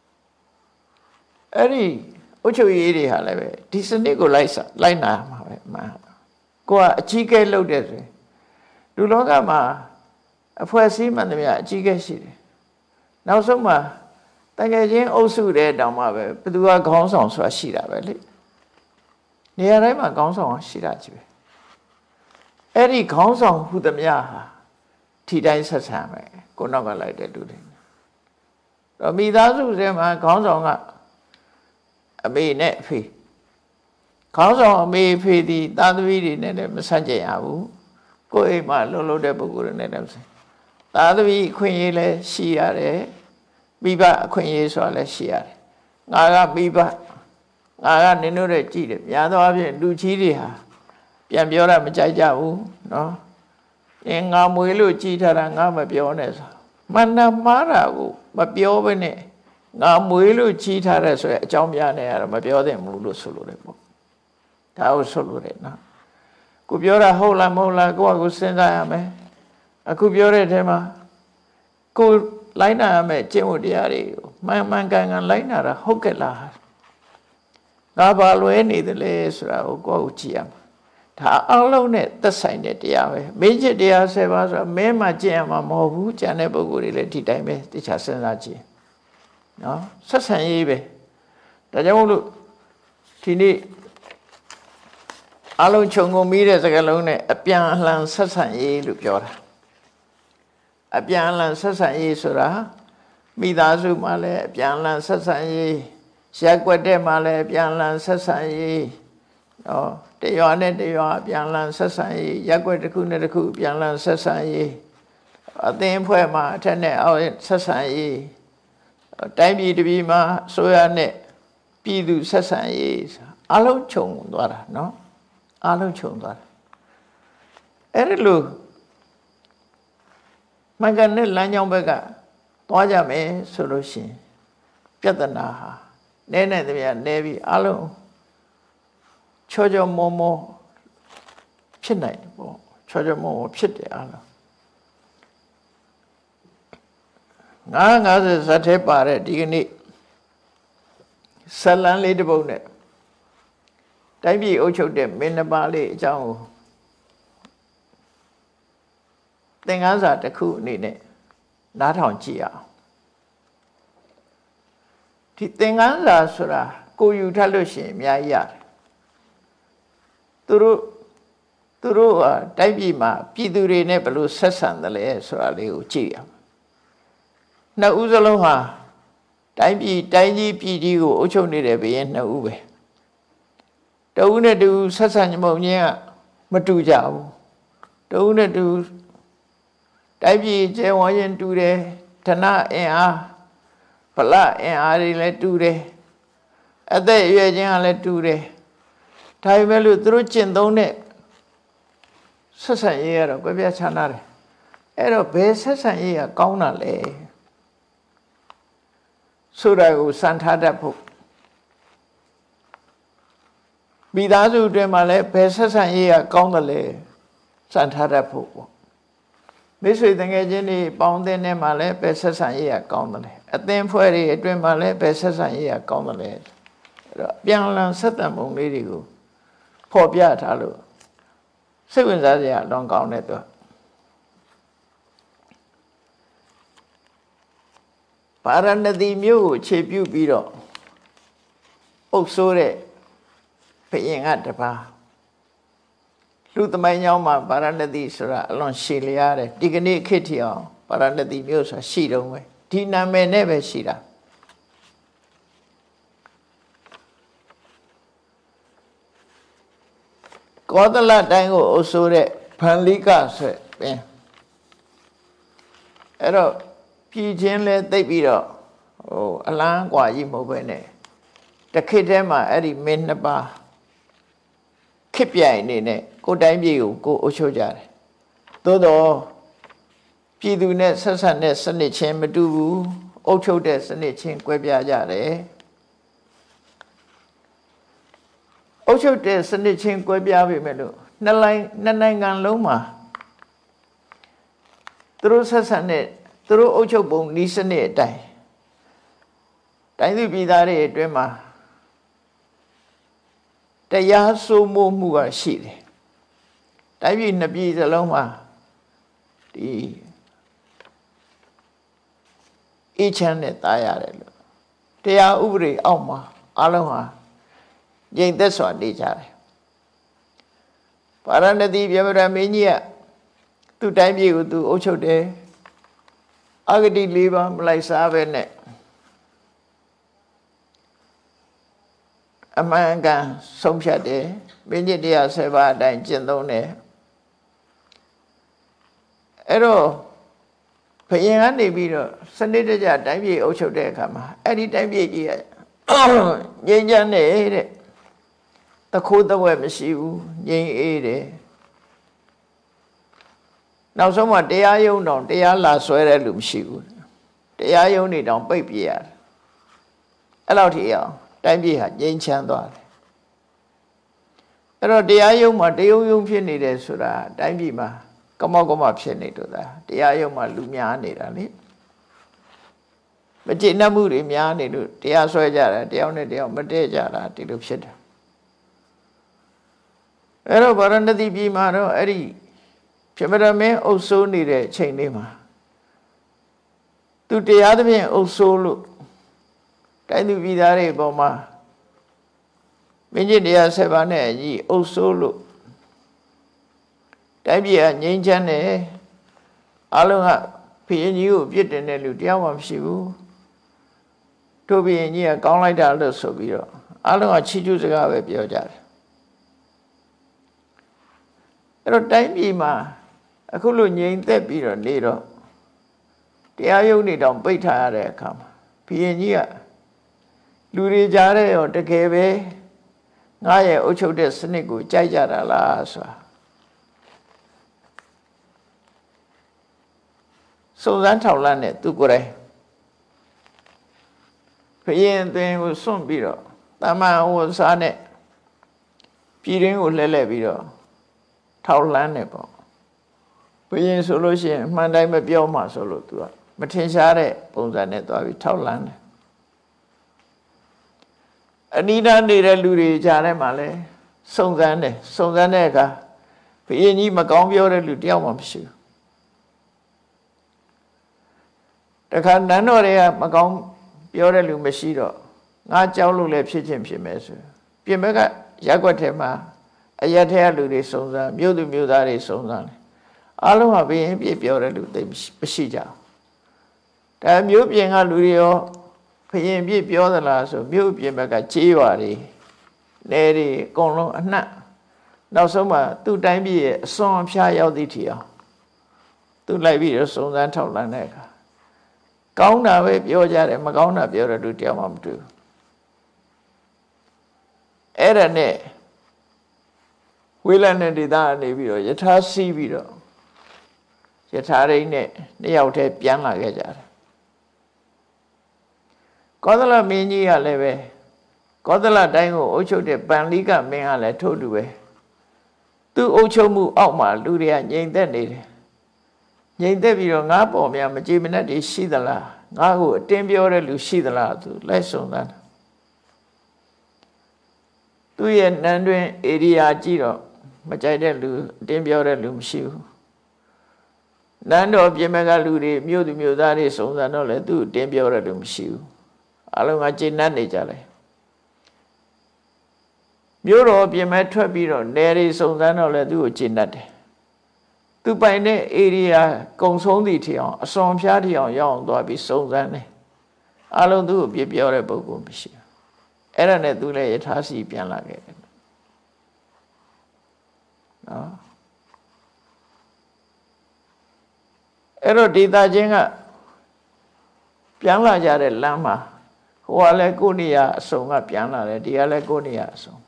အဲ့ဒီအုပ်ချုပ်ရေးတွေဟာလည်းပဲဒီစနစ်ကိုလိုက်စားလိုက်နာမှာပဲမှန်ကိုကအကြီးကဲလုပ်တဲ့ဆိုရင်လူလောကမှာအဖွဲ့အစည်းမှန်သမျှအကြီးကဲရှိတယ်နောက်ဆုံးမှာတကယ်ချင်းအုပ်စုတဲ့တောင်မှပဲဘယ်သူကခေါင်းဆောင်ဆိုတာရှိတာပဲလေနေရာတိုင်းမှာခေါင်းဆောင်ရှိတာကြီးပဲအဲ့ဒီခေါင်းဆောင်ဟူသမျှဟာထိတိုင်းဆက်ဆံမယ်ကိုနောက်ကလိုက်တဲ့လူတွေတော့မိသားစုထဲမှာခေါင်းဆောင်ကအမေနဲ့အဖေခေါင်းဆောင်အမေအဖေဒီသားသမီးတွေနဲ့လည်းမဆန့်ကျင်ရဘူးကိုယ်အိမ်မှာလှုပ်လှုပ်တဲ့ပုဂ္ဂိုလ်တွေနဲ့လည်းသားသမီးအခွင့်အရေးလည်းရှိရတယ်မိဘအခွင့်အရေးဆိုတာလည်းရှိရတယ်ငါကမိဘငါကနင်တို့တွေကြည့်တယ်များသောအားဖြင့်လူကြီးတွေဟာပြန်ပြောတာမကြိုက်ကြဘူးနော်အင်းငါမွေးလို့ကြည်ထားတာငါမပြောနဲ့ဆိုမှန်တာမှားတာကိုမပြောဘဲနဲ့ငါမွေးလို့ကြည်ထားတဲ့ဆိုရအကြောင်းပြနေရတော့မပြောသင့်ဘူးလို့ဆိုလို့တယ်ပေါ့ဒါကိုဆိုလို့တယ်နော်ကိုပြောတာဟုတ်လားမဟုတ်လားကိုကကိုစဉ်းစားရမယ်အခုပြောတဲ့အထဲမှာကိုလိုက်နာရမယ်ကျင့်ဝတ်တရားတွေကိုမှန်မှန်ကန်ကန်လိုက်နာတာဟုတ်ကဲ့လားငါဘာလွဲနေသလဲဆိုတာကိုကိုယ့်ကိုကြည့်ရမှာဒါအလုံးနဲ့သက်ဆိုင်တဲ့တရားပဲမင်းကျင့်တရားဆယ်ပါးဆိုတာမင်းမှကျင့်ရမှာမဟုတ်ဘူးကျန်တဲ့ပုဂ္ဂိုလ်တွေလည်းဒီတိုင်းပဲတခြားစဉ်းစားကြည့်နော်ဆက်ဆံရေးပဲဒါကြောင့်မို့လို့ဒီနေ့အလုံးခြုံငုံပြီးတဲ့စကားလုံးနဲ့အပြန်အလှန်ဆက်ဆံရေးလို့ပြောတာအပြန်အလှန်ဆက်ဆံရေးဆိုတာမိသားစုမှာလည်းအပြန်အလှန်ဆက်ဆံရေးရက်ွက်တဲ့မှာလည်းအပြန်အလှန်ဆက်ဆံရေးနော်တရွာနဲ့တရွာအပြန်အလှန်ဆက်ဆံရေးရက်ွက်တစ်ခုနဲ့တစ်ခုအပြန်အလှန်ဆက်ဆံရေးအသင်းအဖွဲ့မှာအထက်နဲ့အောက်ဆက်ဆံရေးတိုင်းပြည်တစ်ပြည်မှာဆိုရနဲ့ပြည်သူဆက်ဆံရေးအလုံးခြုံသွားတာနော်အလုံးခြုံသွားတာအဲ့ဒီလိုမင်္ဂန်နဲ့လမ်းကြောင်းဘက်ကသွားကြမယ်ဆိုလို့ရှိရင်ပြဿနာဟာနဲနဲ့တည်းနဲပြီးအလုံးချောချောမောမောဖြစ်နိုင်တယ်ပေါ့ချောချောမောမောဖြစ်တယ်အလုံးငါးငါးဆယ်ဇတ်ထဲပါတဲ့ဒီကနေ့ဇလန်းလေးတစ်ပုဒ်နဲ့တိုင်းပြည်အုပ်ချုပ်တဲ့မင်းနှစ်ပါးလေးအကြောင်းကိုသင်ခန်းစာတစ်ခုအနေနဲ့နားထောင်ကြည့်အောင်ဒီသင်ခန်းစာဆိုတာကိုယူထပ်လို့ရှိရင်အများကြီးရတယ်သူတို့သူသူတို့ဟာတိုက်ပြည်မှာပြည်သူတွေနဲ့ဘယ်လိုဆက်ဆံတယ်လဲဆိုတာလေးကိုကြည့်ရအောင်နှစ်ဦးစလုံးဟာတိုင်းပြည်တိုင်းကြီးပြည်ကြီးကိုအုပ်ချုပ်နေတဲ့ဘုရင်နှစ်ဦးပဲတဦးနဲ့တူဆက်ဆံမှုံချင်းကမတူကြဘူးတဦးနဲ့တူတိုင်းပြည်ကျယ်ဝန်းရင်တူတယ်ဌာနအင်အားဗလအင်အားတွေလည်းတူတယ်အသက်အရွယ်ချင်းကလည်းတူတယ်ဒါပေမဲ့လို့သူတို့ကျင့်သုံးတဲ့ဆက်ဆံရေးကတော့ကွဲပြားခြားနားတယ်အဲ့တော့ဘယ်ဆက်ဆံရေးကကောင်းတာလဲဆိုတာကိုစံထားတတ်ဖို့မိသားစုအတွင်းမှာလည်းဘယ်ဆက်ဆံရေးကကောင်းတယ်လဲစံထားတတ်ဖို့ပေါ့မိတ်ဆွေတငယ်ချင်းတွေပေါင်းတဲ့နဲ့မှာလည်းဘယ်ဆက်ဆံရေးကကောင်းတယ်လဲအသင်းဖွဲ့တွေအတွင်းမှာလည်းဘယ်ဆက်ဆံရေးကကောင်းတယ်လဲအဲ့တော့ပြန်လည်ဆက်တံပုံလေးတွေကိုဖော်ပြထားလို့စိတ်ဝင်စားစရာအလွန်ကောင်းတဲ့သူပါရဏသီမြို့ကိုခြေပြုပြီးတော့အုပ်ဆိုးတဲ့ဘုရင်ကတပါးလူသမိုင်းကြောင်းမှာပါရဏသီဆိုတာအလွန်ရှည်လျားတယ်ဒီကနေ့ခေတ်ထီအောင်ပါရဏသီမြို့ဆိုတာရှိတုံးပဲဒီနာမည်နဲ့ပဲရှိတာကောသလတိုင်းကိုအုပ်ဆိုးတဲ့ဖန်လိကဆိုပင်အဲ့တော့ပြည်ချင်းလဲသိပ်ပြီးတော့ဟိုအလန်းกว่าကြီးမဟုတ်ပဲနဲ့တခေတ်ထဲမှာအဲ့ဒီမင်းနှစ်ပါးခစ်ပြိုင်နေနဲ့ကိုတိုင်းပြည်ကိုကိုအုပ်ချုပ်ကြတယ်သို့တော့ပြည်သူနဲ့ဆက်ဆက်တဲ့စနစ်ချင်းမတူဘူးအုပ်ချုပ်တဲ့စနစ်ချင်းကွဲပြားကြတယ်အုပ်ချုပ်တဲ့စနစ်ချင်းကွဲပြားပြီမဲ့လို့နှစ်လိုင်းနှစ်နိုင်ငံလုံးမှာသူတို့ဆက်ဆက်တဲ့သူတို့အုပ်ချုပ်ပုံဤစနစ်အတိုင်းတိုင်းသူပြည်သားတွေအတွင်းမှာတရားစိုးမိုးမှုကရှိတယ်တိုင်းပြည်နှစ်ပြည်စလုံးမှာဒီအေးချမ်းနဲ့သားရတယ်လို့တရားဥပဒေအောက်မှာအလုံးဟာငြိမ်သက်စွာနေကြတယ်ပါရဏသီပြမရမင်းကြီးကသူ့တိုင်းပြည်ကိုသူအုပ်ချုပ်တယ်အဂတိလေးပါးမလိုက်စားပဲနဲ့အမှန်ကန်ဆုံးဖြတ်တယ်မင်းကြီးတရားဆယ်ပါးအတိုင်းကျင့်သုံးတယ်အဲ့တော့ဘုရင်ကနေပြီးတော့စနစ်တကျတိုင်းပြည်အုပ်ချုပ်တဲ့အခါမှာအဲ့ဒီတိုင်းပြည်ကြီးကငြိမ်းချမ်းနေတဲ့တခိုးတဝက်မရှိဘူးငြိမ်းအေးတယ်နောက်ဆုံးမှတရားရုံးတောင်တရားလာဆွဲတဲ့လူမရှိဘူးတရားရုံးနေတောင်ပိတ်ပြရတယ်အဲ့လောက်ထိအောင်တိုင်းပြည်ဟာငြိမ်းချမ်းသွားတယ်အဲ့တော့တရားရုံးမှာတယုံယုံဖြစ်နေတယ်ဆိုတာတိုင်းပြည်မှာကမောက်ကမဖြစ်နေတော့တာတရားရုံးမှာလူများနေတာလေမကျေနပ်မှုတွေများနေလို့တရားဆွဲကြတာတယောက်နဲ့တယောက်မတည့်ကြတာဒီလိုဖြစ်တယ်အဲ့တော့ဗာရဏသီပြည်မှာတော့အဲ့ဒီပြမရမင်းအုပ်ဆိုးနေတဲ့အချိန်လေးမှာသူတရားသဖြင့်အုပ်ဆိုးလို့တိုင်းသူပြည်သားတွေအပေါ်မှာမင်းကြီးတရားဆယ်ပါးနဲ့အညီအုပ်ဆိုးလို့တိုင်းပြည်ကငြိမ်းချမ်းတယ်အလုံးကဘုရင်ကြီးကိုပြစ်တင်တဲ့လူတရားမှမရှိဘူးတို့ဘုရင်ကြီးကကောင်းလိုက်တာလို့ဆိုပြီးတော့အလုံးကချီးကျူးစကားပဲပြောကြတယ်အဲ့တော့တိုင်းပြည်မှာအခုလိုငြိမ်သက်ပြီးတော့နေတော့တရားရုံးနေတောင်ပိတ်ထားရတဲ့အခါမှာဘုရင်ကြီးကလူတွေကြားတဲ့ရောတကယ်ပဲငါရဲ့အုပ်ချုပ်တဲ့စနစ်ကိုကြိုက်ကြတာလားဆိုတာစုံစမ်းထောက်လှမ်းတဲ့သူကိုယ်တိုင်ဘုရင်အသွင်ကိုစွန့်ပြီးတော့တမန်ဝစားနဲ့ပြည်ရင်းကိုလှည့်လှည့်ပြီးတော့ထောက်လှမ်းတယ်ပေါ့ဘုရင်ဆိုလို့ရှိရင်အမှန်တိုင်းမပြောမှဆိုလို့သူကမထင်ရှားတဲ့ပုံစံနဲ့သွားပြီးထောက်လှမ်းတယ်အနိဒာနေတဲ့လူတွေကြားထဲမှာလဲစုံစမ်းတယ်စုံစမ်းတဲ့အခါဘုရင်ကြီးမကောင်းပြောတဲ့လူတယောက်မှမရှိဘူးတခါနန်းတော်တွေကမကောင်းပြောတဲ့လူမရှိတော့ငါကြောက်လို့လည်းဖြစ်ချင်းဖြစ်မယ်ဆိုပြင်ဘက်ကရက်ွက်ထဲမှာအရက်ထဲကလူတွေစုံစမ်းမြို့သူမြို့သားတွေစုံစမ်းတယ်အားလုံးကဘယင်ပြည့်ပြောတဲ့လူသိမရှိကြဘူးဒါမြို့ပြင်ကလူတွေရောဘယင်ပြည့်ပြောသလားဆိုမြို့ပြင်ဘက်ကကြေးရွာတွေနေတွေအကုန်လုံးအနှံ့နောက်ဆုံးမှသူ့တိုင်းပြည်ရဲ့အစွန်အဖျားရောက်သည့်ထီအောင်သူလိုက်ပြီးတော့စုံစမ်းထောက်လှမ်းတဲ့အခါကောင်းတာပဲပြောကြတယ်မကောင်းတာပြောတဲ့လူတယောက်မှမတွေ့ဘူးအဲ့ဒါနဲ့ဝေလနဲ့ဒေသကနေပြီးတော့ယထာစီးပြီးတော့ယထာရိန်းနဲ့နှစ်ယောက်တည်းပြန်လာခဲ့ကြတယ်ကောသလမင်းကြီးကလည်းပဲကောသလတိုင်းကိုအုပ်ချုပ်တဲ့ပန္လိကမင်းကလည်းထို့တူပဲသူ့အုပ်ချုပ်မှုအောက်မှာလူတွေကငြိမ်သက်နေတယ်ငြိမ်သက်ပြီးတော့ငါ့ပေါ်များမကြည်မနှက်တွေရှိသလားငါ့ကိုအတင်းပြောတဲ့လူရှိသလားသူလိုက်စုံစမ်းတယ်သူ့ရဲ့နန်းတွင်ဧရိယာကြည့်တော့မကြိုက်တဲ့လူအတင်းပြောတဲ့လူမရှိဘူးနန်းတော်ပြင်မဲ့ကလူတွေမြို့သူမြို့သားတွေစုံစမ်းတော့လေသူ့အတင်းပြောတဲ့လူမရှိဘူးအလုံးကကျေနပ်နေကြတယ်မြို့တော်ပြင်မဲ့ထွက်ပြီးတော့နယ်တွေစုံစမ်းတော့လေသူ့ကိုကျေနပ်တယ်သူပိုင်တဲ့ဧရိယာကုံဆုံးသည့်ထီအောင်အစွန်ဖျားထီအောင်ရောက်အောင်သွားပြီးစုံစမ်းတယ်အလုံးသူ့ကိုပြပြောတဲ့ပုဂ္ဂိုလ်မရှိဘူးအဲ့ဒါနဲ့သူလည်းယထာစီပြန်လာခဲ့တယ်နော်အဲ့တော့ဒေသချင်းကပြန်လာကြတဲ့လမ်းမှာဟိုကလည်းကိုနေရအစုံကပြန်လာတယ်ဒီကလည်းကိုနေရအစုံ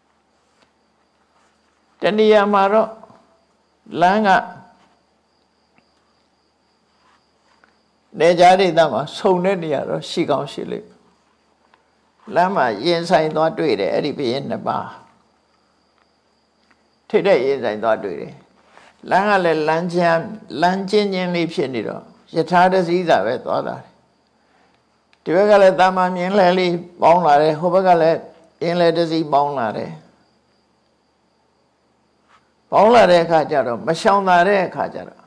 တဏှာမှာတော့လမ်းကနေကြားဒေသမှာဆုံတဲ့နေရာတော့ရှိကောင်းရှိလိမ့်လမ်းမှာရင်ဆိုင်သွားတွေ့တယ်အဲ့ဒီဘုရင်နှစ်ပါးထိတဲ့ရင်ဆိုင်သွားတွေ့တယ်လမ်းကလည်းလမ်းချမ်းလမ်းချင်းချင်းလေးဖြစ်နေတော့ယထာတစည်းသာပဲသွားတာဒီဘက်ကလည်းတာမန်မြင်းလဲလေးပေါင်းလာတယ်ဟိုဘက်ကလည်းအင်းလဲတစည်းပေါင်းလာတယ်ပေါင်းလာတဲ့အခါကျတော့မရှောင်သာတဲ့အခါကျတော့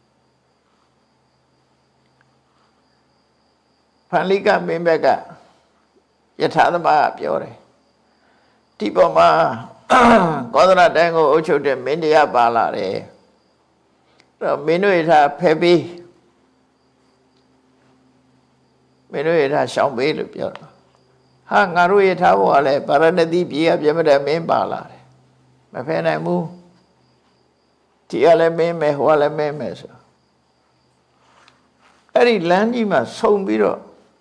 ဖန်လိကမင်းဘက်ကယထာသမားပြောတယ်ဒီပေါ်မှာကောသလတိုင်းကိုအုပ်ချုပ်တဲ့မင်းတရားပါလာတယ်အဲ့တော့မင်းတို့ယထာဖဲပေးမင်းတို့ယထာရှောင်ပေးလို့ပြောတာဟာငါတို့ယထာဘောကလည်းပါရဏသီပြည်ကပြမတဲ့မင်းပါလာတယ်မဖဲနိုင်ဘူးဒီကလည်းမင်းမယ်ဟိုကလည်းမင်းမယ်ဆိုအဲ့ဒီလမ်းကြီးမှာဆုံပြီးတော့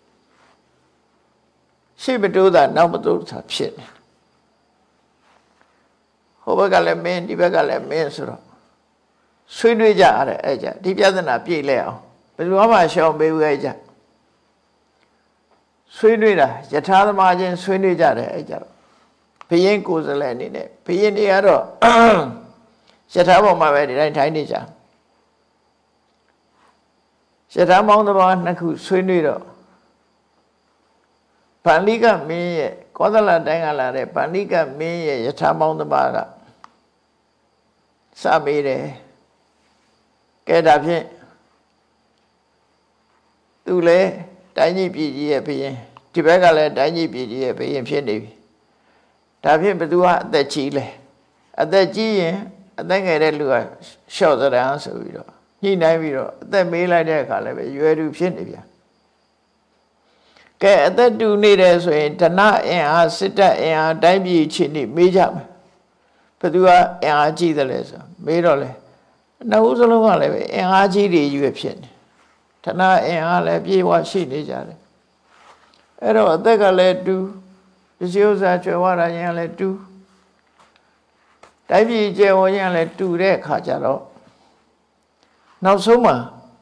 ရှေ့မတိုးတာနောက်မတိုးတာဖြစ်နေဟိုဘက်ကလည်းမင်းဒီဘက်ကလည်းမင်းဆိုတော့ဆွေးနွေးကြရတယ်အဲ့ကြဒီပြဿနာပြေလဲအောင်ဘယ်လိုမှရှောင်ပေးဘူးအဲ့ကြဆွေးနွေးတာယထာသမားချင်းဆွေးနွေးကြတယ်အဲ့ကြတော့ဘုရင်ကိုယ်စားလှယ်အနေနဲ့ဘုရင်တွေကတော့ယထာပေါ်မှာပဲဒီတိုင်းထိုင်နေကြယထာမောင်းတစ်ပါးနှစ်ခုဆွေးနွေးတော့ပန္လိကမင်းရဲ့ကောသလတိုင်းကလာတဲ့ပန္လိကမင်းရဲ့ယထာမောင်းတစ်ပါးကစမေးတယ်ကဲဒါဖြင့်သူလည်းတိုင်းကြီးပြည်ကြီးရဲ့ဘုရင်ဒီဘက်ကလည်းတိုင်းကြီးပြည်ကြီးရဲ့ဘုရင်ဖြစ်နေပြီဒါဖြင့်ဘသူကအသက်ကြီးလဲအသက်ကြီးရင်အသက်ငယ်တဲ့လူကရှော့စရန်ဆိုပြီးတော့ညှိနှိုင်းပြီးတော့အသက်မေးလိုက်တဲ့အခါလည်းပဲရွယ်သူဖြစ်နေပြန်ကဲအသက်တူနေတယ်ဆိုရင်ဓနအင်အားစစ်တပ်အင်အားတိုင်းပြည်ချင်းနေမေးကြမယ်ဘသူကအင်အားကြီးတယ်လဲဆိုမေးတော့လေနှစ်ဦးစလုံးကလည်းပဲအင်အားကြီးတွေရွယ်ဖြစ်နေဓနအင်အားလည်းပြေဝရှိနေကြတယ်အဲ့တော့အသက်ကလည်းတူပစ္စည်းဥစ္စာကျွယ်ဝတာရင်လည်းတူတိုင်းပြည်ကျေဝရင်လည်းတူတဲ့အခါကျတော့နောက်ဆုံးမှာ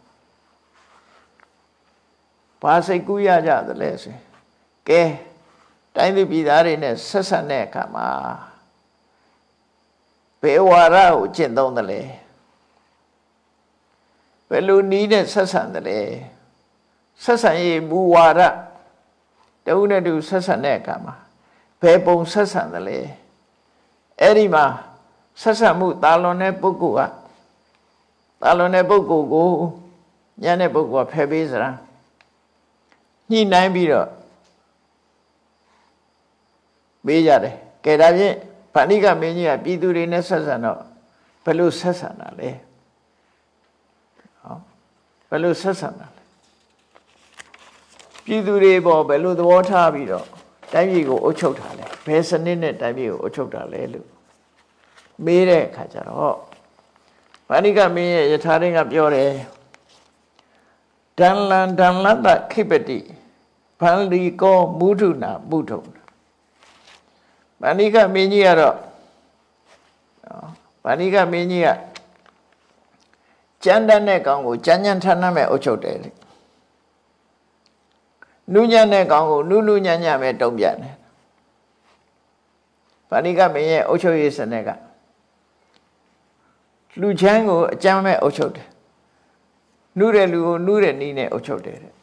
ဘာစိတ်ကူးရကြသလဲဆိုကဲတိုင်းသူပြည်သားတွေနဲ့ဆက်ဆက်တဲ့အခါမှာဘယ်ဝါရကိုကျင့်သုံးသလဲဘယ်လိုနည်းနဲ့ဆက်ဆံသလဲဆက်ဆံရေးမူဝါဒတဦးနဲ့တူဆက်ဆံတဲ့အခါမှာဘယ်ပုံဆက်ဆံသလဲအဲ့ဒီမှာဆက်ဆံမှုတာလွန်တဲ့ပုဂ္ဂိုလ်ကတာလွန်တဲ့ပုဂ္ဂိုလ်ကိုညံ့တဲ့ပုဂ္ဂိုလ်ကဖယ်ပေးစရာညှိနှိုင်းပြီးတော့ပေးကြတယ်ကဲဒါဖြင့်ဗန္ဓိကမင်းကြီးကပြည်သူတွေနဲ့ဆက်ဆံတော့ဘယ်လိုဆက်ဆံတာလဲဟောဘယ်လိုဆက်ဆံတာလဲပြည်သူတွေပေါ်ဘယ်လိုသဘောထားပြီးတော့တိုင်းပြည်ကိုအုပ်ချုပ်တာလဲဘယ်စနစ်နဲ့တိုင်းပြည်ကိုအုပ်ချုပ်တာလဲလို့မေးတဲ့အခါကျတော့ဗန္ဓိကမင်းရဲ့ယထာရင်းကပြောတယ်ဒံလံဒံလတ္တခိပတိဗန္ဓိကောမုထုနာမုထုဗန္ဓိကမင်းကြီးကတော့ဗန္ဓိကမင်းကြီးကကြမ်းတမ်းတဲ့ကောင်ကိုကြမ်းကြမ်းထမ်းထမ်းပဲအုပ်ချုပ်တယ်လေနုညံ့တဲ့ကောင်ကိုနုနုညံ့ညံ့ပဲတုံ့ပြန်တယ်ဗန္ဓိကမင်းရဲ့အုပ်ချုပ်ရေးစနစ်ကလူချမ်းကိုအကြမ်းမဲ့အုပ်ချုပ်တယ်နုတဲ့လူကိုနုတဲ့နည်းနဲ့အုပ်ချုပ်တယ်တဲ့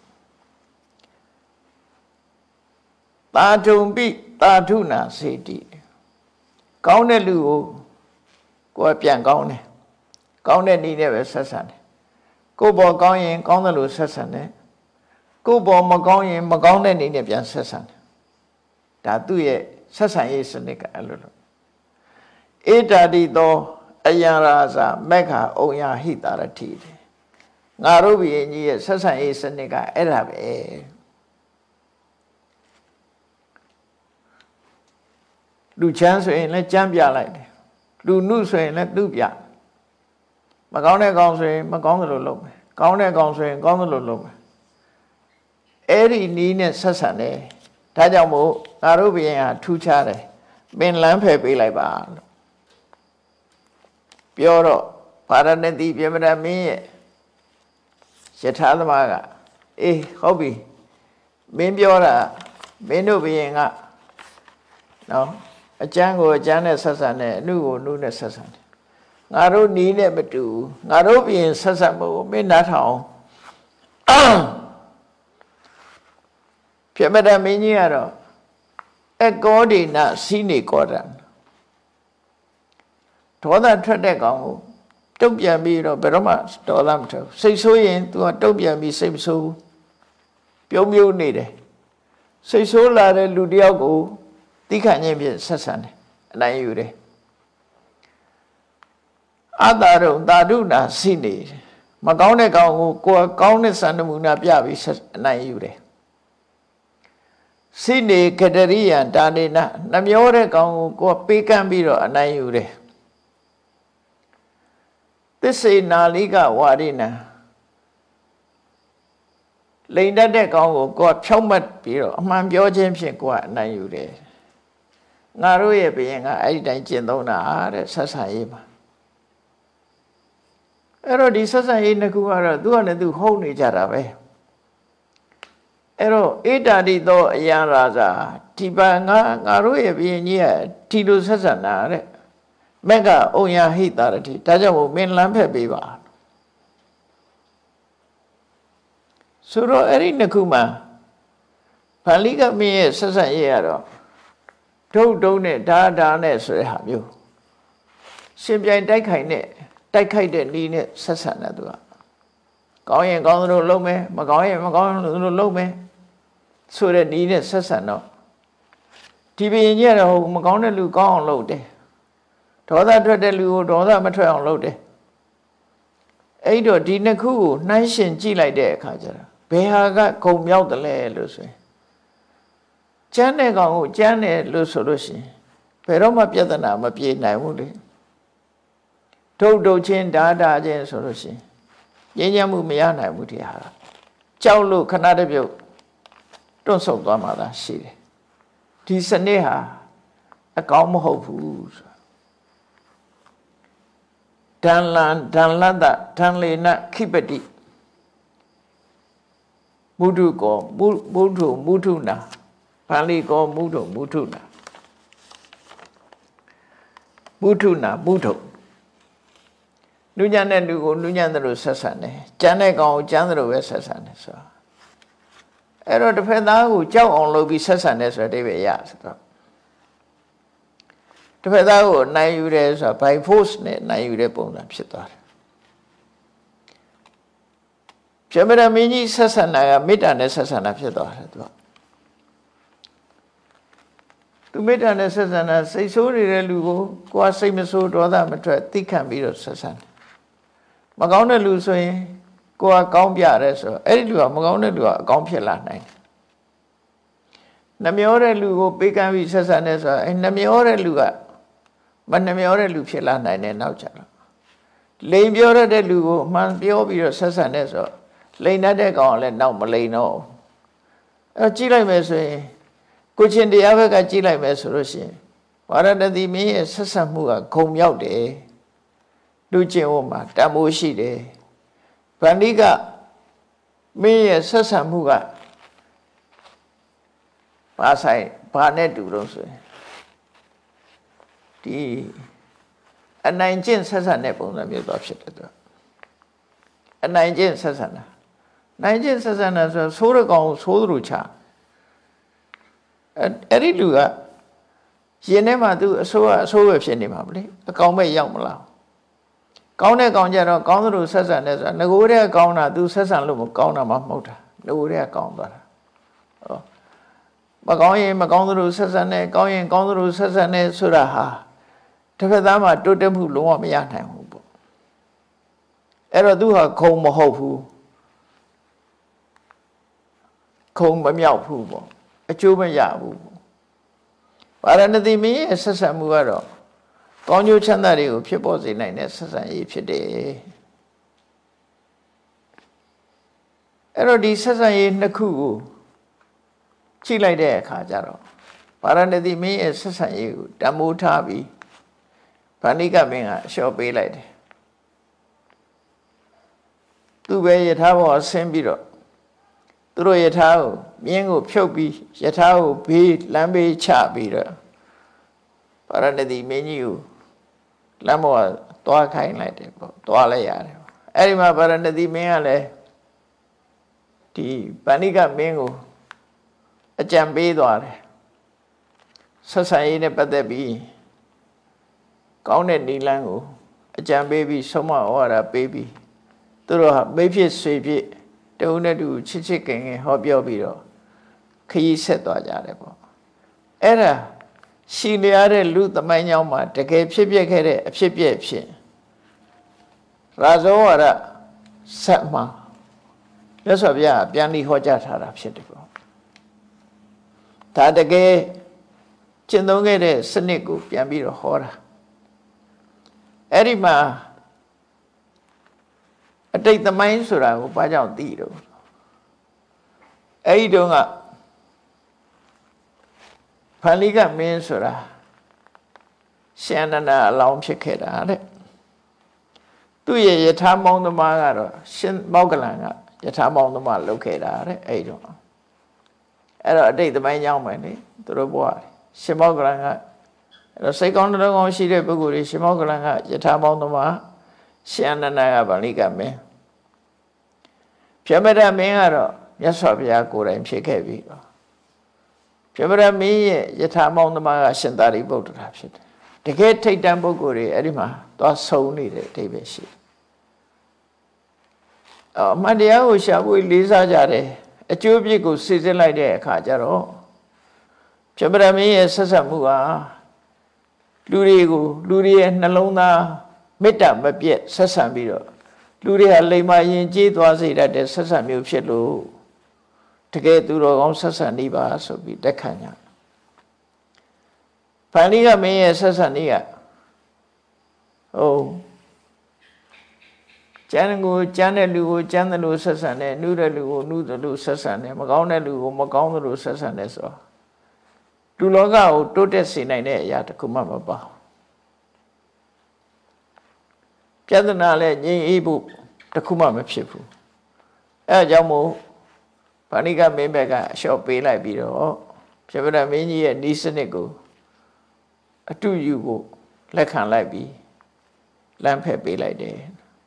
သာထုံပိသာထုနာစေတိကောင်းတဲ့လူကိုကိုယ်ပြန်ကောင်းတယ်ကောင်းတဲ့နည်းနဲ့ပဲဆက်ဆံတယ်ကိုယ်ပေါ်ကောင်းရင်ကောင်းတယ်လို့ဆက်ဆံတယ်ကိုယ်ပေါ်မကောင်းရင်မကောင်းတဲ့နည်းနဲ့ပြန်ဆက်ဆံတယ်ဒါသူ့ရဲ့ဆက်ဆံရေးစနစ်ကအဲ့လိုလို့ဧတာတိသောအယံရာဇာမက္ခအုံယဟိတာရတိငါတို့ဘုရင်ကြီးရဲ့ဆက်ဆံရေးစနစ်ကအဲ့ဒါပဲလူချမ်းဆိုရင်လည်းကြမ်းပြလိုက်တယ်လူနုဆိုရင်လည်းသူ့ပြမကောင်းတဲ့ကောင်ဆိုရင်မကောင်းသလိုလုပ်မယ်ကောင်းတဲ့ကောင်ဆိုရင်ကောင်းသလိုလုပ်မယ်အဲ့ဒီနီးနဲ့ဆက်ဆံတယ်ဒါကြောင့်မို့ငါတို့ဘုရင်ဟာထူးခြားတယ်ပင်လန်းဖယ်ပေးလိုက်ပါလို့ပြောတော့ဗာရဏသီပြမရမင်းရဲ့ယထာသမားကအေးဟုတ်ပြီမင်းပြောတာမင်းတို့ဘုရင်ကနော်အကျမ်းကိုအကျမ်းနဲ့ဆက်ဆံတယ်အနုကိုအနုနဲ့ဆက်ဆံတယ်ငါတို့နီးနဲ့မတူငါတို့ဘုရင်ဆက်ဆံဖို့မင်းနားထောင်ပြမရမင်းကြီးကတော့အကောဒိနစီနေကောရံဒေါသထွက်တဲ့ကောင်ကိုတုတ်ပြန်ပြီးတော့ဘယ်တော့မှဒေါသမထွက်စိတ်ဆိုးရင် तू ကတုတ်ပြန်ပြီးစိတ်မဆိုးဘူးပြုံးပြုံးနေတယ်စိတ်ဆိုးလာတဲ့လူတယောက်ကိုတိခဏချင်းဖြင့်ဆက်ဆံတယ်အနိုင်ယူတယ်အတ္တရုံသာဓုနာစိနေမကောင်းတဲ့ကောင်ကိုကိုယ်ကောင်းတဲ့စံနမူနာပြပြီးအနိုင်ယူတယ်စိနေကတရိယံတာနေနနှမျောတဲ့ကောင်ကိုကိုယ်ပေးကမ်းပြီးတော့အနိုင်ယူတယ်သစ္စေနာလိကဝါရိနံလိန်တတ်တဲ့ကောင်ကိုကိုယ်ဖြောက်မှတ်ပြီးတော့အမှန်ပြောခြင်းဖြင့်ကိုယ်ကအနိုင်ယူတယ်ငါတို့ရဲ့ဘုရင်ကအဲ့ဒီတိုင်းကျင့်သုံးတာတဲ့ဆက်ဆံရေးမှာအဲ့တော့ဒီဆက်ဆံရေးနှစ်ခုကတော့သူကလည်းသူဟုတ်နေကြတာပဲအဲ့တော့ဧတာတိသောအယံရာဇာဒီပါငါငါတို့ရဲ့ဘုရင်ကြီးကဒီလိုဆက်ဆံတာတဲ့မက္ကအုံယဟိတာရတိဒါကြောင့်မို့မင်းလမ်းဖက်ပေးပါဆိုတော့အဲ့ဒီနှစ်ခုမှာဗန္ဓိကမင်းရဲ့ဆက်ဆံရေးကတော့ဒုတ်တုံးနဲ့ဓာဓာနဲ့ဆိုတဲ့ဟာမျိုးရှင်ပြိုင်တိုက်ခိုက်နဲ့တိုက်ခိုက်တဲ့နည်းနဲ့ဆက်ဆံတယ်သူကကောင်းရင်ကောင်းသလိုလုပ်မယ်မကောင်းရင်မကောင်းသလိုလုပ်မယ်ဆိုတဲ့နည်းနဲ့ဆက်ဆံတော့ဒီဘုရင်ကြီးကတော့မကောင်းတဲ့လူကောင်းအောင်လုပ်တယ်ဒေါသထွက်တဲ့လူကိုဒေါသမထွက်အောင်လုပ်တယ်အဲ့တော့ဒီနှစ်ခုကိုနှိုင်းရှင်ကြည့်လိုက်တဲ့အခါကျတော့ဘယ်ဟာကဂုံမြောက်တယ်လဲလို့ဆိုရင်ကျမ်းတဲ့ကောင်ကိုကျမ်းတယ်လို့ဆိုလို့ရှိရင်ဘယ်တော့မှပြဿနာမပြေနိုင်ဘူးလေဒုတ်ဒုတ်ချင်းဓာဓာချင်းဆိုလို့ရှိရင်ငြိမ်းချမ်းမှုမရနိုင်ဘူးဒီဟာကြောက်လို့ခဏတပြုတ်တွန့်ဆုတ်သွားမှသာရှိတယ်ဒီစနစ်ဟာအကောင်းမဟုတ်ဘူးဆိုဒံလံဒံလတ္တဒံလေနခိပတိမုဒုကောမုမုဒုမုဒုနာဗန္ဓိကောမုဒုမုဒုနာမုဒုနာမုဒုနုညံ့တဲ့လူကိုနုညံ့တယ်လို့ဆက်ဆံတယ်ကျမ်းတဲ့ကောင်ကိုကျမ်းတယ်လို့ပဲဆက်ဆံတယ်ဆိုတော့အဲ့တော့တစ်ဖက်သားကိုကြောက်အောင်လုပ်ပြီးဆက်ဆံတယ်ဆိုတဲ့အဓိပ္ပာယ်ရဆိုတော့တစ်ဖက်သားကိုနိုင်ယူတယ်ဆိုတာ by force နဲ့နိုင်ယူတဲ့ပုံစံဖြစ်သွားတယ်ပြမရမင်းကြီးဆက်ဆံတာကမေတ္တာနဲ့ဆက်ဆံတာဖြစ်သွားတယ်သူကသူမေတ္တာနဲ့ဆက်ဆံတာစိတ်ဆိုးနေတဲ့လူကိုကိုယ်ကစိတ်မဆိုးဒေါသမထွက်သိခံပြီးတော့ဆက်ဆံတယ်မကောင်းတဲ့လူဆိုရင်ကိုယ်ကကောင်းပြရဲဆိုအဲ့ဒီလူကမကောင်းတဲ့လူကအကောင်းဖြစ်လာနိုင်တယ်နှမျောတဲ့လူကိုပေးကမ်းပြီးဆက်ဆံတယ်ဆိုတော့အဲ့နှမျောတဲ့လူကမနှမျောတဲ့လူဖြစ်လာနိုင်တယ်နောက်ကျတော့လိန်ပြောရတဲ့လူကိုအမှန်ပြောပြီးတော့ဆက်ဆံတယ်ဆိုတော့လိန်တတ်တဲ့ကောင်ကလည်းနောက်မလိန်တော့အဲ့ကြည့်လိုက်မယ်ဆိုရင်ကိုချင်းတရားဘက်ကကြည့်လိုက်မယ်ဆိုလို့ရှိရင်ဝါရဏသီမင်းရဲ့ဆက်ဆံမှုကဂုံမြောက်တယ်လူချင်းဝမှာတန်ဖိုးရှိတယ်ဗန္ဓိကမင်းရဲ့ဆက်ဆံမှုကဘာဆိုင်ဘာနဲ့တူတော့ဆိုရင်ဒီအနိုင်ကျင့်ဆက်ဆံတဲ့ပုံစံမျိုးတော့ဖြစ်တယ်သူအနိုင်ကျင့်ဆက်ဆံတာနိုင်ကျင့်ဆက်ဆံတာဆိုဆိုးရကောင်ဆိုးသလိုချအဲ့ဒီလူကရင်ထဲမှာသူအဆိုးကအဆိုးပဲဖြစ်နေမှာမလေအကောင်ပဲရောက်မလားကောင်းတဲ့ကောင်ကြတော့ကောင်းသလိုဆက်ဆံတယ်ဆိုတာငကိုတဲ့ကောင်းတာသူဆက်ဆံလို့မကောင်းတာမှမဟုတ်တာငကိုတဲ့ကောင်းသွားတာဟောမကောင်းရင်မကောင်းသလိုဆက်ဆံတယ်ကောင်းရင်ကောင်းသလိုဆက်ဆံတယ်ဆိုတာဟာတစ်ဖက်သားမှာတိုးတက်မှုလုံးဝမရနိုင်ဘူးပေါ့အဲ့တော့သူဟာခုံမဟုတ်ဘူးခုံမမြောက်ဘူးပေါ့အကျိုးမရဘူးပါရဏသီမင်းရဲ့ဆက်ဆံမှုကတော့ကောင်းကျိုးချမ်းသာတွေကိုဖြစ်ပေါ်စေနိုင်တဲ့ဆက်ဆံရေးဖြစ်တယ်အဲ့တော့ဒီဆက်ဆံရေးနှစ်ခုကိုကြည့်လိုက်တဲ့အခါကျတော့ပါရဏသီမင်းရဲ့ဆက်ဆံရေးကိုတမိုးထားပြီးဗန္ဓိကမင်းကအလျှော့ပေးလိုက်တယ်သူပဲယထာဘောဆင်းပြီးတော့သူတို့ယထာကိုမြင်းကိုဖြုတ်ပြီးယထာကိုဘေးလမ်းဘေးချပြီးတော့ပါရဏသီမင်းကြီးကိုလမ်းပေါ်သွားခိုင်းလိုက်တယ်ပေါ့သွားလိုက်ရတယ်အဲ့ဒီမှာပါရဏသီမင်းကလည်းဒီဗန္ဓိကမင်းကိုအကြံပေးသွားတယ်ဆက်ဆံရေးနဲ့ပတ်သက်ပြီးကောင်းတဲ့နိလန်းကိုအကြံပေးပြီးဆုံးမဩဝါဒပေးပြီးသူတို့ဟာမိဖြစ်ဆွေဖြစ်တဦးနဲ့တူချစ်ချစ်ခင်ခင်ဟောပြောပြီးတော့ခရီးဆက်သွားကြတယ်ပေါ့အဲ့ဒါရှိလျားတဲ့လူသမိုင်းကြောင်းမှာတကယ်ဖြစ်ပျက်ခဲ့တဲ့အဖြစ်ပြက်ဖြစ်ရာဇဝရဆက်မှာမြတ်စွာဘုရားပြန်ပြီးဟောကြားထားတာဖြစ်တယ်ပေါ့ဒါတကယ်ကျင့်သုံးခဲ့တဲ့စနစ်ကိုပြန်ပြီးတော့ဟောတာအဲ့ဒီမှာအတိတ်သမိုင်းဆိုတာကိုဘာကြောင့်သိတော့အဲ့ဒီတုန်းကဖန်လိကမင်းဆိုတာရှင်အနန္ဒအလောင်းဖြစ်ခဲ့တာတဲ့သူ့ရဲ့ယထာမောင်းသမားကတော့ရှင်မောက္ကလန်ကယထာမောင်းသမားလုပ်ခဲ့တာတဲ့အဲ့ဒီတော့အဲ့တော့အတိတ်သမိုင်းကြောင်းပဲလေသူတို့ဘွားရှင်မောက္ကလန်ကအဲ့တော့စိတ်ကောင်းတဲ့ကောင်းရှိတဲ့ပုဂ္ဂိုလ်တွေရှင်မောက္ကလန်ကယထာမောင်းသမားရှင်အနန္ဒကဗန္ဓိကမင်းပြမရမင်းကတော့မြတ်စွာဘုရားကိုယ်တိုင်ဖြစ်ခဲ့ပြီးတော့ပြမရမင်းရဲ့ယထာမောင်းသမားကရှင်သာရိပုတ္တရာဖြစ်တယ်တကယ်ထိတ်တန့်ပုဂ္ဂိုလ်တွေအဲ့ဒီမှာသွားဆုံနေတဲ့အတိတ်ပဲရှိအမှန်တရားကိုရှာဖွေလေးစားကြတယ်အကျိုးပြစ်ကိုစစ်စစ်လိုက်တဲ့အခါကျတော့ပြမရမင်းရဲ့ဆက်ဆက်မှုဟာလူတွေကိုလူတွေရဲ့နှလုံးသားမေတ္တာမပြတ်ဆက်ဆံပြီးတော့လူတွေဟာလိမ္မာရင်ကျေးသွားစေတတ်တဲ့ဆက်ဆံမျိုးဖြစ်လို့တကယ်သူတော်ကောင်းဆက်ဆံနေပါဆိုပြီးတက်ခံကြဖန်လိကမင်းရဲ့ဆက်ဆံနေကဟုတ်ကျန်ကိုကျန်တဲ့လူကိုကျန်တယ်လို့ဆက်ဆံတယ်နှူးတဲ့လူကိုနှူးတယ်လို့ဆက်ဆံတယ်မကောင်းတဲ့လူကိုမကောင်းတယ်လို့ဆက်ဆံတယ်ဆိုတော့လူလောကကိုတိုးတက်စေနိုင်တဲ့အရာတစ်ခုမှမပါပြဿနာလည်းငြိမ်အေးဖို့တစ်ခုမှမဖြစ်ဘူးအဲအကြောင်းမို့ဗန္ဓိကမင်းဘက်ကအလျှော့ပေးလိုက်ပြီးတော့ပြမရမင်းကြီးရဲ့ဤစနစ်ကိုအတူယူဖို့လက်ခံလိုက်ပြီးလမ်းဖက်ပေးလိုက်တယ်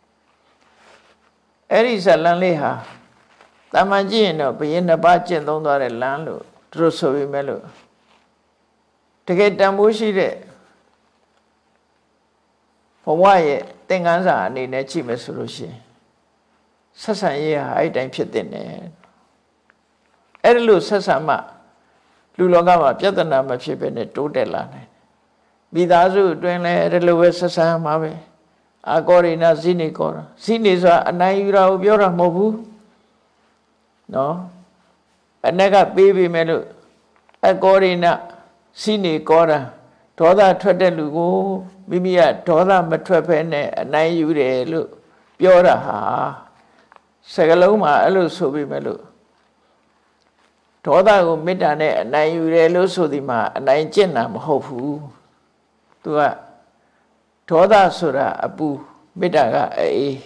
အဲ့ဒီဇလန်လေးဟာတာမန်ကြည့်ရင်တော့ဘုရင်နှစ်ပါးကျင့်သုံးသွားတဲ့လမ်းလို့သူတို့ဆိုပြီးမဲ့လို့တကယ်တန်ဖိုးရှိတဲ့ဘဝရဲ့သင်္ကန်းစာအနေနဲ့ကြည့်မယ်ဆိုလို့ရှိရင်ဆက်ဆံရေးဟာအဲ့တိုင်းဖြစ်တဲ့နဲ့အဲ့ဒီလိုဆက်ဆံမှလူလောကမှာပြဿနာမဖြစ်ဘဲနဲ့တိုးတက်လာနိုင်မိသားစုအတွင်းလည်းအဲ့လိုပဲဆက်ဆံမှာပဲအာကောရိနာဇိနေကောဇိနေဆိုတာအနိုင်ယူတာကိုပြောတာမဟုတ်ဘူးနော်အနက်ကပေးပြီမဲ့လို့အကောရိနာဇိနေကောတာဒေါသထွက်တဲ့လူကိုမိမိကဒေါသမထွက်ဖဲနဲ့အနိုင်ယူတယ်လို့ပြောတာဟာစကလုံးမှာအဲ့လိုဆိုပြီးမဲ့လို့ဒေါသကိုမေတ္တာနဲ့အနိုင်ယူတယ်လို့ဆိုဒီမှာအနိုင်ကျင့်တာမဟုတ်ဘူးသူကဒေါသဆိုတာအပူမေတ္တာကအေး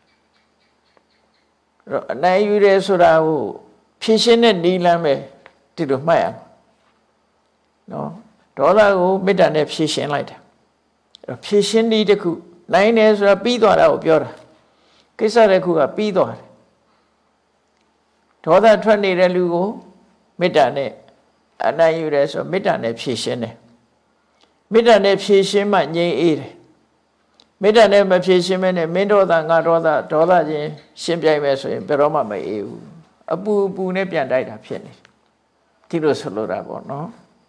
အနိုင်ယူတယ်ဆိုတာကိုဖြည့်ရှင်းတဲ့နီလမ်းပဲဒီလိုမှတ်ရမယ်နော်ဒေါသကိုမေတ္တာနဲ့ဖြည့်ရှင်းလိုက်တာအဲ့ဖြည့်ရှင်းနည်းတစ်ခုနိုင်တယ်ဆိုတာပြီးသွားတာကိုပြောတာကိစ္စတစ်ခုကပြီးသွားတယ်ဒေါသထွက်နေတဲ့လူကိုမေတ္တာနဲ့အနိုင်ယူတယ်ဆိုမေတ္တာနဲ့ဖြည့်ရှင်းတယ်မေတ္တာနဲ့ဖြည့်ရှင်းမှငြိမ်းအေးတယ်မေတ္တာနဲ့မဖြည့်ရှင်းမဲနဲ့မင်းဒေါသငါဒေါသဒေါသချင်းရှင်းပြိုင်မယ်ဆိုရင်ဘယ်တော့မှမအေးဘူးအပူအပူနဲ့ပြန်တိုက်တာဖြစ်နေဒီလိုဆိုလိုတာပေါ့နော်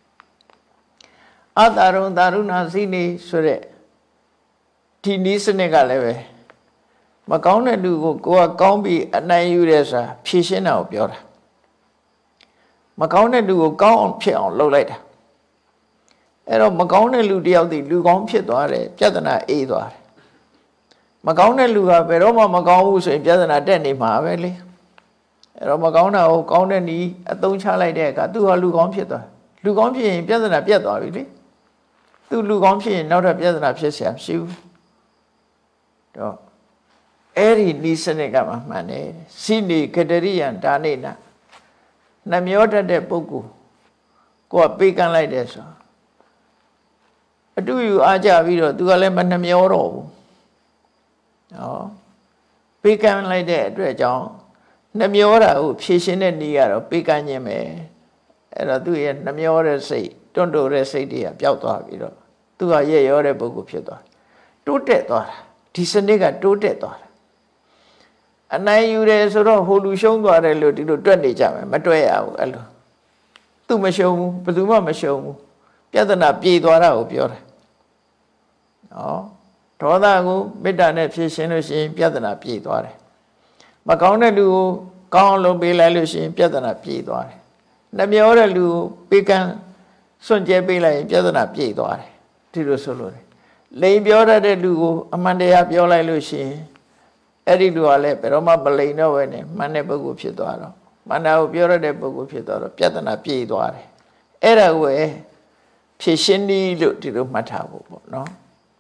အတာရုံတာရုဏဇိနေဆိုတဲ့ဒီနည်းစနစ်ကလည်းပဲမကောင်းတဲ့လူကိုကိုယ်ကကောင်းပြီးအနိုင်ယူတယ်ဆိုတာဖြည့်ရှင်းတာကိုပြောတာမကောင်းတဲ့လူကိုကောင်းအောင်ဖြစ်အောင်လုပ်လိုက်တာအဲ့တော့မကောင်းတဲ့လူတယောက်တည်းလူကောင်းဖြစ်သွားတယ်ပြဿနာအေးသွားတယ်မကောင်းတဲ့လူကဘယ်တော့မှမကောင်းဘူးဆိုရင်ပြဿနာတက်နေမှာပဲလေအဲ့တော့မကောင်းတာကိုကောင်းတဲ့နီးအသုံးချလိုက်တဲ့အခါသူဟာလူကောင်းဖြစ်သွားလူကောင်းဖြစ်ရင်ပြဿနာပြတ်သွားပြီလေသူလူကောင်းဖြစ်ရင်နောက်ထပ်ပြဿနာဖြစ်เสียမရှိဘူးတော့အဲ့ဒီနီးစနစ်ကမှမှန်တယ်စိနေကတရိယံဒါနေနာနှမျောတတ်တဲ့ပုဂ္ဂိုလ်ကိုကပေးကမ်းလိုက်တယ်ဆိုအတူယူအားကြပြီးတော့သူကလည်းမနှမျောတော့ဘူးဟောပေးကမ်းလိုက်တဲ့အတွက်ကြောင့်နှမျောတာကိုဖြည့်ရှင်းတဲ့နည်းကတော့ပေးကမ်းခြင်းပဲအဲ့တော့သူ့ရဲ့နှမျောတဲ့စိတ်တွန့်တိုတဲ့စိတ်တွေကပျောက်သွားပြီးတော့သူကရဲ့ရောတဲ့ပုဂ္ဂိုလ်ဖြစ်သွားတိုးတက်သွားတာဒီစနစ်ကတိုးတက်သွားတာအနိုင်ယူတယ်ဆိုတော့ဟိုလူရှုံးသွားတယ်လို့ဒီလိုတွက်နေကြမယ်မတွက်ရဘူးအဲ့လိုသူမရှုံးဘူးဘယ်သူမှမရှုံးဘူးပြဿနာပြေသွားတာကိုပြောတယ်ဟောဒေါသကိုမေတ္တာနဲ့ဖြည့်ရှင်းလို့ရှိရင်ပြဿနာပြေသွားတယ်မကောင်းတဲ့လူကိုကောင်းအောင်လုပ်ပေးလိုက်လို့ရှိရင်ပြဿနာပြေသွားတယ်နှမျောတဲ့လူကိုပေးကမ်းစွန့်ကြဲပေးလိုက်ရင်ပြဿနာပြေသွားတယ်ဒီလိုဆိုလို့တယ်လိန်ပြောတတ်တဲ့လူကိုအမှန်တရားပြောလိုက်လို့ရှိရင်အဲ့ဒီလူကလည်းဘယ်တော့မှမလိန်တော့ဘဲနဲ့မှန်တဲ့ပုဂ္ဂိုလ်ဖြစ်သွားတော့မှန်တာကိုပြောရတဲ့ပုဂ္ဂိုလ်ဖြစ်သွားတော့ပြဿနာပြေသွားတယ်အဲ့ဒါကိုဖြည့်ရှင်းနည်းလို့ဒီလိုမှတ်ထားဖို့ပေါ့နော်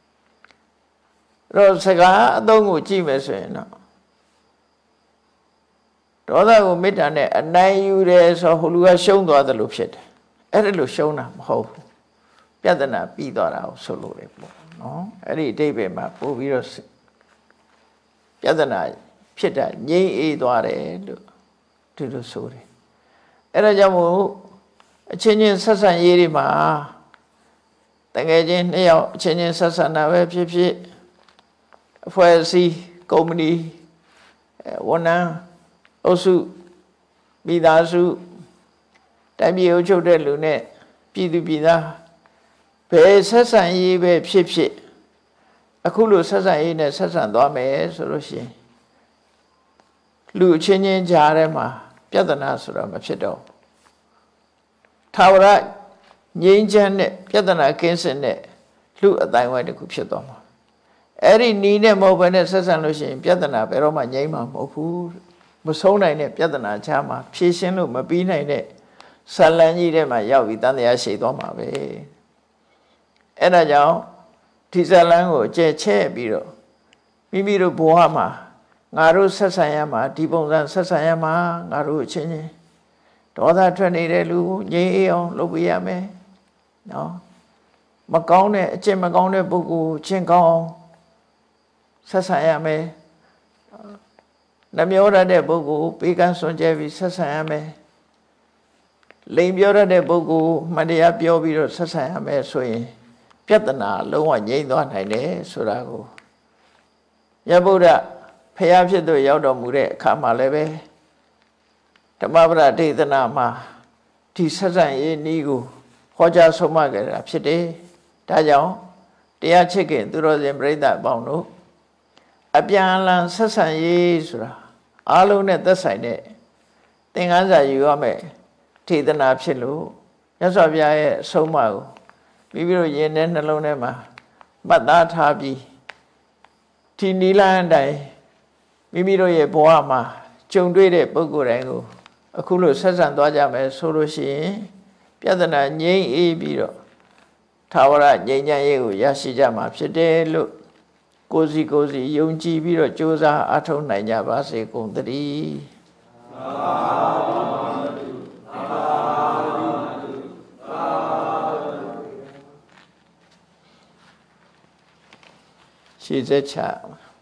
အဲ့တော့စကားအသုံးကိုကြည့်မယ်ဆိုရင်တော့ဒေါသကိုမေတ္တာနဲ့အနိုင်ယူတယ်ဆိုဟိုလူကရှုံးသွားတယ်လို့ဖြစ်တယ်အဲ့ဒါလို့ရှုံးတာမဟုတ်ဘူးပြဿနာပြီးသွားတာကိုဆိုလို့လေပေါ့နော်အဲ့ဒီအတိတ်ပဲမှာပို့ပြီးတော့ပြဿနာဖြစ်တာငြိမ့်အေးသွားတယ်လို့ဒီလိုဆိုတယ်အဲ့ဒါကြောင့်မို့အချင်းချင်းဆက်ဆံရေးတွေမှာတကယ်ချင်းနှစ်ယောက်အချင်းချင်းဆက်ဆံတာပဲဖြစ်ဖြစ်အဖွဲ့အစည်းကုမ္ပဏီဝန်ထမ်းအုပ်စုမိသားစုတိုင်းပြည်အုပ်ချုပ်တဲ့လူနဲ့ပြည်သူပြည်သားဘယ်ဆက်ဆံရေးပဲဖြစ်ဖြစ်အခုလိုဆက်ဆံရေးနဲ့ဆက်ဆံသွားမယ်ဆိုလို့ရှိရင်လူအချင်းချင်းကြားထဲမှာပြဿနာဆိုတာမဖြစ်တော့ထာဝရငြိမ်းချမ်းတဲ့ပြဿနာကင်းစင်တဲ့လူအတိုင်းဝိုင်းတစ်ခုဖြစ်သွားမှာအဲ့ဒီနီးနဲ့မဟုတ်ဘဲနဲ့ဆက်ဆံလို့ရှိရင်ပြဿနာဘယ်တော့မှငြိမ်းမှာမဟုတ်ဘူးမဆုံးနိုင်တဲ့ပြဿနာချာမှာဖြေရှင်းလို့မပြီးနိုင်တဲ့ဆလန်းကြီးထဲမှာရောက်ပြီးတန်တရားရှိသွားမှာပဲအဲ့ဒါကြောင့်ဒီဇလန်းကိုကျဲချဲ့ပြီးတော့မိမိတို့ဘဝမှာငါတို့ဆက်ဆံရမှာဒီပုံစံဆက်ဆံရမှာငါတို့အချင်းချင်းဒေါသထွက်နေတဲ့လူကိုငြိမ်းအေးအောင်လုပ်ပေးရမယ်နော်မကောင်းတဲ့အကျင့်မကောင်းတဲ့ပုဂ္ဂိုလ်ချင်းကောင်းအောင်ဆက်ဆံရမယ်နှမျောရတဲ့ပုဂ္ဂိုလ်ပေးကမ်းစွန့်ကြဲပြီးဆက်ဆံရမယ်လိန်ပြောရတဲ့ပုဂ္ဂိုလ်မှန်တရားပြောပြီးတော့ဆက်ဆံရမယ်ဆိုရင်ပြဿနာလုံးဝငြိမ်းသွားနိုင်တယ်ဆိုတာကိုမြတ်ဗုဒ္ဓဖျားဖြစ်သူရောက်တော်မူတဲ့အခါမှာလည်းပဲဓမ္မပဒဒေသနာမှာဒီဆက်ဆံရေးနည်းကိုဟောကြားဆုံးမခဲ့တာဖြစ်တယ်ဒါကြောင့်တရားချစ်ခင်သူတော်စင်ပြိဿအပေါင်းတို့အပြန်အလှန်ဆက်ဆံရေးဆိုတာအားလုံးနဲ့သက်ဆိုင်တဲ့သင်ခန်းစာယူရမယ်ထေသနာဖြစ်လို့မြတ်စွာဘုရားရဲ့အဆုံးအမကိုမိမိတို့ယင်တဲ့နှလုံးထဲမှာမှတ်သားထားပြီးဒီနိလန်းတိုင်းမိမိတို့ရဲ့ဘဝမှာကြုံတွေ့တဲ့ပုဂ္ဂိုလ်တိုင်းကိုအခုလို့ဆက်ဆံသွားကြမယ်ဆိုလို့ရှိရင်ပြဿနာငြိမ်းအေးပြီးတော့ထာဝရငြိမ်းချမ်းရေးကိုရရှိကြမှာဖြစ်တယ်လို့ကိုယ်စီကိုယ်စီယုံကြည်ပြီးတော့ကြိုးစားအားထုတ်နိုင်ကြပါစေကုန်သတည်းရှိစေချာ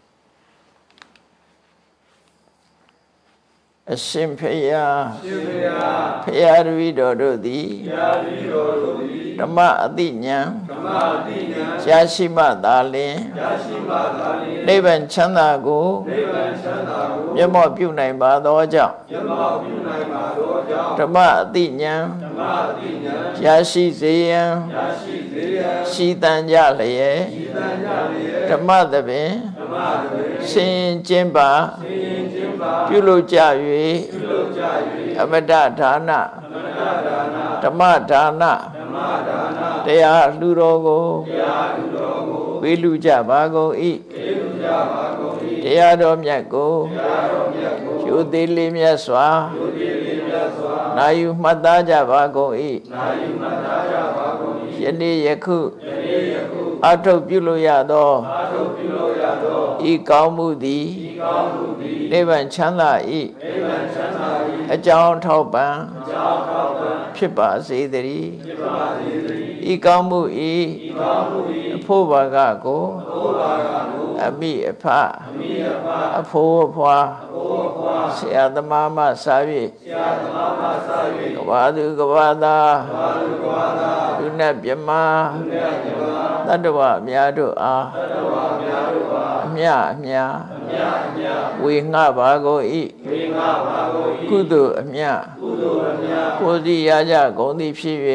အရှင်ဖေယဖေယတပည့်တော်တို့သည်ဓမ္မအတိညာရရှိမှသာလျှင်နိဗ္ဗာန်ချမ်းသာကိုမျက်မှောက်ပြုနိုင်ပါသောကြောင့်ဓမ္မအတိညာရရှိစေရန်ရှိတန်ကြလျက်ဓမ္မသဖြင့်ဆင်ကျင့်ပါပြုလုပ်ကြ၍အမတဒါနဓမ္မဒါနတရားလူတော်ကိုဝေလူကြပါကုန်၏တရားတော်မြတ်ကိုကျိုးသေးလေးမြတ်စွာနာယူမှတ်သားကြပါကုန်၏ယနေ့ယခုအထုပ်ပြုလို့ရသောဤကောင်းမှုသည်နိဗ္ဗာန်ချမ်းသာ၏အကြောင်းထောက်ပံ့ဖြစ်ပါစေတည်းဤကောင်းမှု၏အဖို့ဘာကကိုအမိအဖအဖို့အဖွာဆရာသမားမှစာ၍ကဘာသူကဘာသာလူနဲ့မြမတတ္တဝအများတို့အားအမြအမြဝေငှပါကုန်၏ကုသိုလ်အမြကိုယ်စီရကြကုန်သည်ဖြစ်၍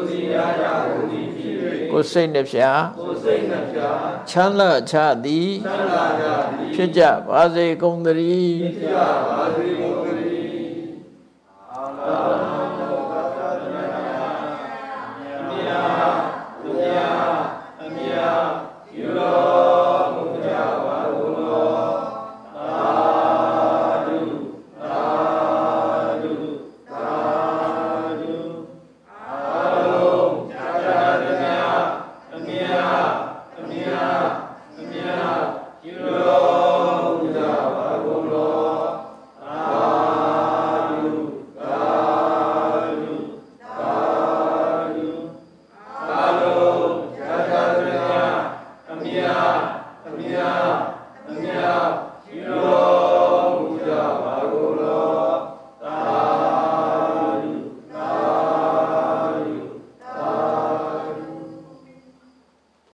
ကိုယ်စိတ်နှဖျားချမ်းသာချသည်ဖြစ်ကြပါစေကုန်သတည်း